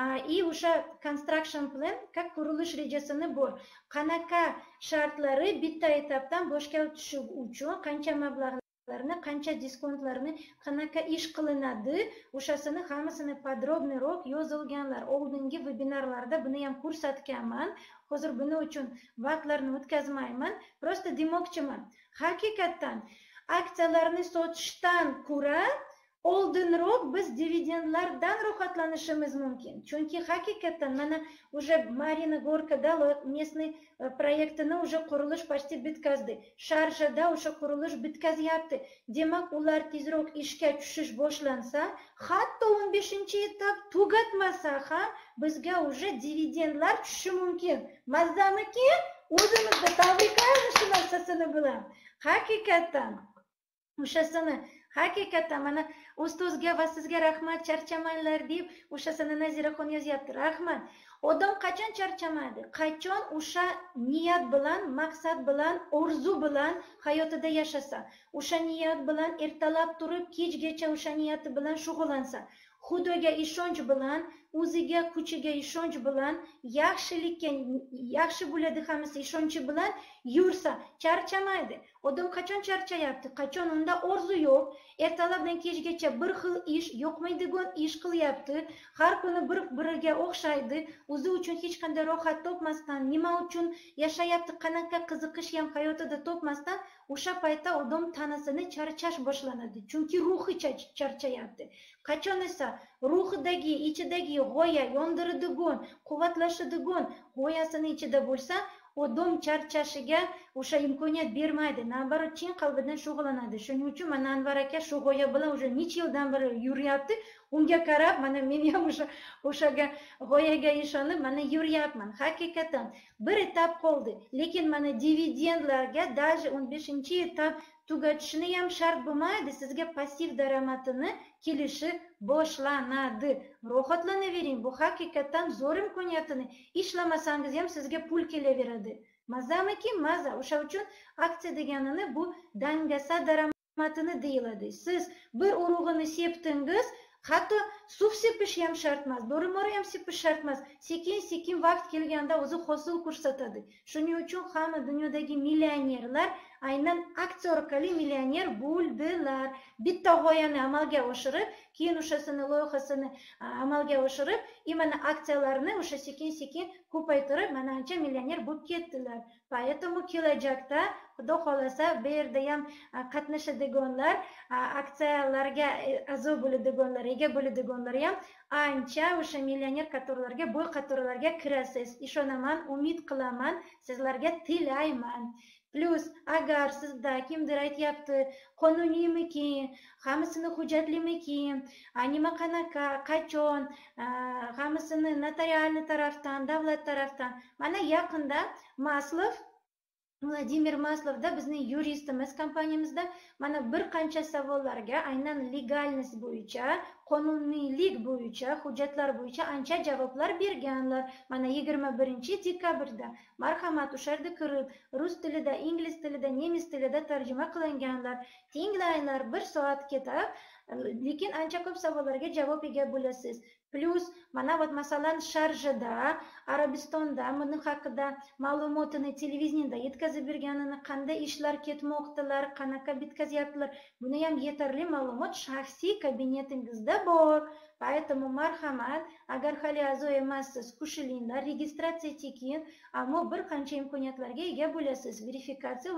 o'sha construction plan, как qurilish rejasini bor. Qanaqa shartlari bitta etapdan boshqa o'tishi uchun qancha mablag'larni, qancha diskontlarni, qanaqa ish qilinadi, o'shasini hammasini podrobniroq yozilganlar. Oldingi vebinarlarda buni ham ko'rsatganman. Hozir buning uchun vaqtlarni o'tkazmayman. Prosta demoqchiman. Haqiqatan aksiyalarni sotishdan ko'ra oldinroq biz dividendlardan rohatlanishimiz mumkin. Chunki haqiqatan mana уже Marina Gorkada местный proyektini уже qurilish почти bitkazdi. Sharjada o'sha qurilish bitkazyapti. Demak, ular tezroq ishga tushish boshlansa, hatto 15-etap tugatmasa ham bizga уже dividendlar tushishi mumkin. Mazzamiki o'zimizda tabriklaymiz shu narsasini bilan. Haqiqatan o'shasini haqiqatan mana ustozga va sizga rahmat, charchamanglar deb o'shasini Naziraxon yozyapti. Rahmat. Odam qachon charchamaydi? Qachon o'sha niyat bilan, maqsad bilan, orzu bilan hayotida yashasa, o'sha niyat bilan ertalab turib, kechgacha o'sha niyati bilan shug'ullansa, Xudoga ishonch bilan, o'ziga, kuchiga ishonch bilan, yaxshilikka, yaxshi bo'ladi hammasi ishonchi bilan yursa, charchamaydi. Odam qachon charchayapti? Qachon unda orzu yo'q, ertalabdan kechgacha bir xil ish, yo'qmaydigan ish qilyapti, har kuni bir-biriga o'xshaydi, o'zi uchun hech qanday rohat topmasdan, nima uchun yashayapti, qanaqa qiziqish ham hayotida topmasdan, o'sha paytda odam tanasini charchash boshlanadi. Chunki ruhi charchayapti. Qachon esa ruhidagi, ichidagi g'oya, yondiradigan, quvvatlashadigan g'oyasini ichida bo'lsa, odam charchashiga o'sha imkoniyat bermaydi. Nabarot chin qalbidan shug'ullanadi. Shuning uchun mana Anvar aka shu g'oya bilan уже necha yildan beri yuryapti. Unga qarab, mana men ham o'shaga g'oyaga ishonib, mana yuryapman. Haqiqatan bir etap qoldi. Lekin mana dividendlarga даже 15-etap tugatishni ham shart bo'lmaydi. Sizga passiv daromadini kelishi boshlanadi. Rohatlanavering. Bu haqiqatan zo'r imkoniyatini ishlamasangiz ham sizga pul kelaveradi. Mazamiki maza. O'sha uchun aksiya deganini bu dangasa daromadini deyiladi. Siz bir urug'ini sepdingiz, hatto suv sepish ham shart emas, dori-mori ham sepish shart emas. Sekin-sekin vaqt kelganda o'zi hosil ko'rsatadi. Shuning uchun hamma dunyodagi millionerlar aynan aksiya orqali millioner bo'ldilar. Bitta g'oyani amalga oshirib, keyin o'shasini loyihasini amalga oshirib, mana aksiyalarni o'sha sekin-sekin ko'paytirib, mana ancha millioner bo'lib ketdilar. Поэтому kelajakda Xudo xolasa bu yerda ham qatnashadiganlar, aksiyalarga a'zo bo'ladiganlar, ega bo'ladiganlar ham ancha o'sha millioner qatorlarga, bo'y qatorlarga kirasiz. Ishonaman, umid qilaman, sizlarga tilayman. Plus, agar sizda kimdir aytyapti, qonuniymikin, hammasini hujjatlimikin, nima qanaqa, qachon, hammasini notarialniy tarafdan, davlat tarafdan. Mana yaqinda Maslov, Vladimir Maslovda bizning yuristimiz kompaniyamizda mana bir qancha savollarga aynan legalность bo'yicha, qonuniylik bo'yicha, hujjatlar bo'yicha ancha javoblar berganlar. Mana 21-dekabrda marhamat o'sha yerda kirib, rus tilida, ingliz tilida, nemis tilida tarjima qilinganlar. Tinglanglar, 1 soat ketadi, lekin ancha ko'p savollarga javob ega bo'lasiz. Plus, mana masalan Sharjada, Arabistonda buni haqida ma'lumotini televideniyada yetkazib berganini, qanday ishlar ketmoqdalar, qanaqa bitkazyaptilar, buni ham yetarli ma'lumot shaxsiy kabinetingizda bor. Поэтому marhamat, agar hali a'zo emassiz, qo'shilinglar, registratsiya tekin, ammo bir qancha imkoniyatlarga ega bo'lasiz. Verifikatsiya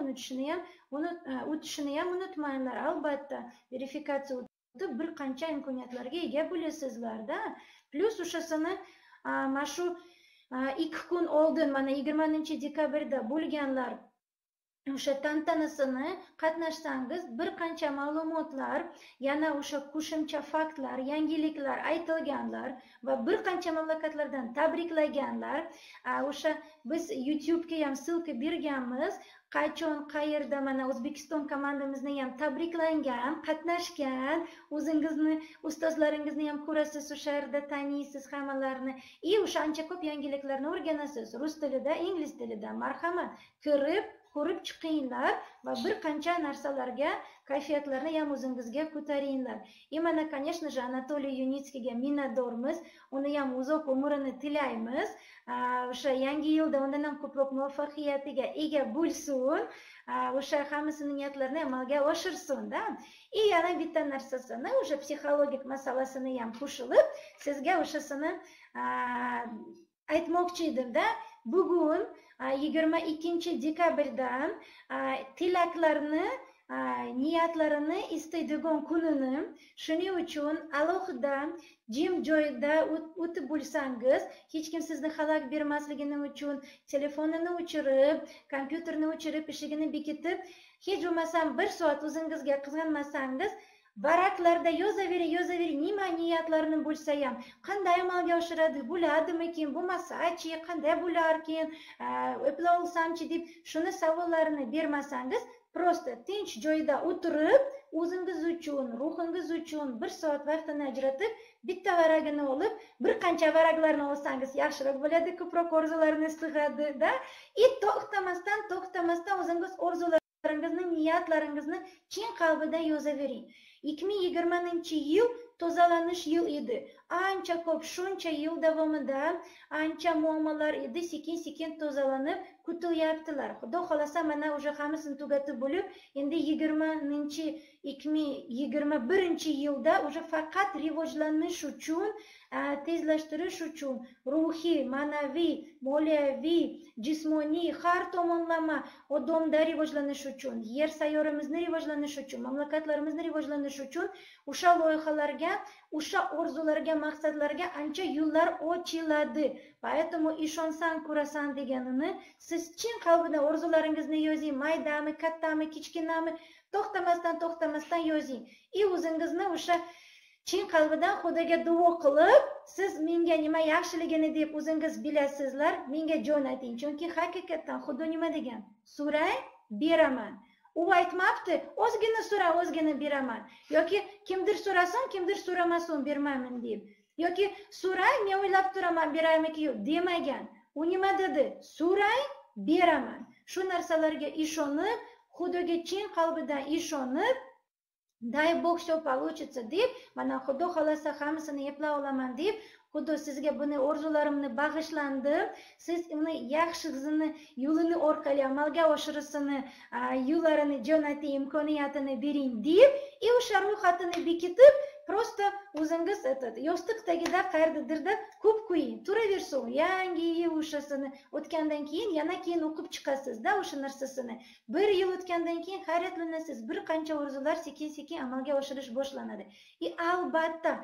o'tishini ham unutmanglar. Albatta, verifikatsiya bir qancha imkoniyatlarga ega bo'lasizlarda. Plus o'shasini mana shu 2 kun oldin, mana 20-dekabrda bo'lganlar o'sha tantanasini qatnashsangiz bir qancha ma'lumotlar, yana o'sha qo'shimcha faktlar, yangiliklar aytilganlar va bir qancha mamlakatlardan tabriklaganlar. O'sha biz YouTube'ga ham ссылка berganmiz. Qachon, qayerda mana O'zbekiston komandamizni ham tabriklangan, qatnashgan, o'zingizni, ustozlaringizni ham ko'rasiz, o'sha yerda taniysiz hammalarni. O'sha ancha ko'p yangiliklarni o'rganasiz. Rus tilida, ingliz tilida. Marhamat, kirib ko'rib chiqinglar va bir qancha narsalarga, kayfiyatlarni ham o'zingizga ko'taringlar. Mana, конечно же, Anatoliy Yunitskiyga minnatdormiz. Uni ham uzoq umrini tilaymiz. O'sha yangi yilda undan ham ko'proq muvaffaqiyatiga ega bo'lsin. O'sha hammasini niyatlarini amalga oshirsin-da. Yana bitta narsasini, o'sha psixologik masalasini ham qo'shilib, sizga o'shasini aytmoqchi edim-da. Bugun 22 dekabrdan tilaklarni, niyatlarini istaydigan kunini, shuning uchun alohida jim joyda o'tib bo'lsangiz, hech kim sizni xalaqit bermasligini uchun telefonini o'chirib, kompyuterni o'chirib, eshigini bekitib, hech bo'lmasam 1 soat o'zingizga qizg'anmasangiz, baraklarda yozavering, nima niyatlarini bo'lsa ham, qanday amalga oshiradi, bo'ladimikin, bo'lmasa-chi, qanday bo'larkin, eplay olsamchi deb shuni savollarini bermasangiz, prosta tinch joyda o'tirib, o'zingiz uchun, ruhingiz uchun 1 soat vaqtini ajratib, bitta varagini olib, bir qancha varaqlarni olsangiz yaxshiroq bo'ladi, ko'proq orzularni istig'adi-da. To'xtamasdan o'zingiz orzularingizni, niyatlaringizni chin qalbidan yozavering. 2020-yil tozalanish yil edi. Ancha ko'p, shuncha yil davomida ancha muammolar edi, sekin-sekin tozalanib kutilyaptilar. Xudo xolasa mana o'sha hammasini tugatib bo'lib, endi 2021-yilda o'sha faqat rivojlanish uchun, tezlashtirish uchun, ruhiy, ma'naviy, moliyaviy, jismoniy har tomonlama odamda rivojlanish uchun, yer sayyoramizni rivojlanish uchun, mamlakatlarimizni rivojlanish uchun o'sha loyihalarga, o'sha orzularga, maqsadlarga ancha yo'llar ochiladi. Поэтому ishonsan ko'rasan deganini siz chin qalbidan orzularingizni yozing, maydami, kattami, kichkinami, to'xtamasdan yozing. O'zingizni o'sha chin qalbidan Xudoga duo qilib, siz menga nima yaxshiligini deb o'zingiz bilasizlar, menga jo'nating. Chunki haqiqatan Xudo nima degan? So'rang, beraman. U aytmabdi, o'zgina so'ra, o'zgina beraman. Yoki kimdir so'rasin, kimdir so'ramasin, bermayman deb. Yoki so'rang, men o'ylab turaman, beraymi-ki yo'q demagan. U nima dedi? So'rang, beraman. Shu narsalarga ishonib, Xudoga chin qalbidan ishonib, дай Bog все получится deb, mana Xudo xolasa hammasini eplay olaman deb, Xudo sizga buni orzularimni bag'ishlandi. Siz uni yaxshisini yo'lini orqali amalga oshirishini, yo'llarini jo'nating, imkoniyatini bering deb, o'sha ro'yxatini bekitib, prosta o'zingiz yostiq tagida qayerdadirda ko'p qo'ying. Turaversin, yangi yil o'shasini o'tgandan keyin yana keyin o'qib chiqasiz-da o'sha narsasini. 1 yil o'tgandan keyin hayratlanasiz, bir qancha orzular sekin-sekin amalga oshirish boshlanadi. Albatta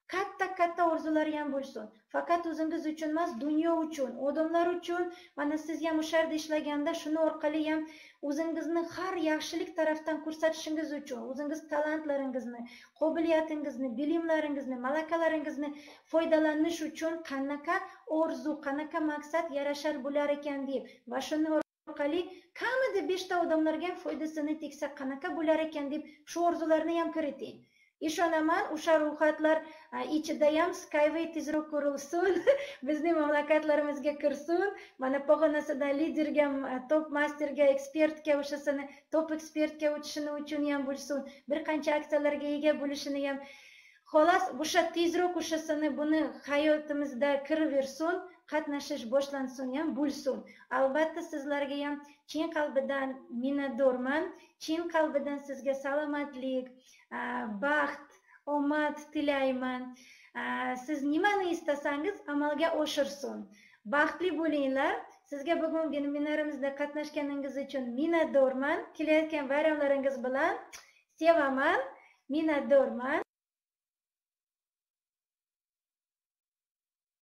katta orzulari ham bo'lsin. Faqat o'zingiz uchun emas, dunyo uchun, odamlar uchun. Mana siz ham o'sha yerda ishlaganda shuni orqali ham o'zingizni har yaxshilik tarafdan ko'rsatishingiz uchun, o'zingiz talantlaringizni, qobiliyatingizni, bilimlaringizni, malakalaringizni foydalanish uchun qanaqa orzu, qanaqa maqsad yarashar bo'lar ekan deb va shuni orqali kamida 5 ta odamlarga foydasini tegsa qanaqa bo'lar ekan deb shu orzularni ham kiriting. Ishonaman, o'sha ro'yxatlar ichida ham Skyway tezroq ko'rilsin, bizning mamlakatlarimizga kirsin. Mana pog'onasida liderga, top masterga, ekspertga, o'shasini top ekspertga o'tishini uchun ham bo'lsin, bir qancha aksiyalarga ega bo'lishini ham. Xolos, o'sha tezroq o'shasini buni hayotimizda kiraversin, qatnashish boshlansin ham bo'lsin. Albatta sizlarga ham chin qalbidan minnatdorman. Chin qalbidan sizga salomatlik, baxt, omad tilayman. Siz nimani istasangiz amalga oshirsin. Baxtli bo'linglar. Sizga bugun seminarimizda qatnashganingiz uchun minnatdorman. Kelayotgan bayramlaringiz bilan sevaman, minnatdorman.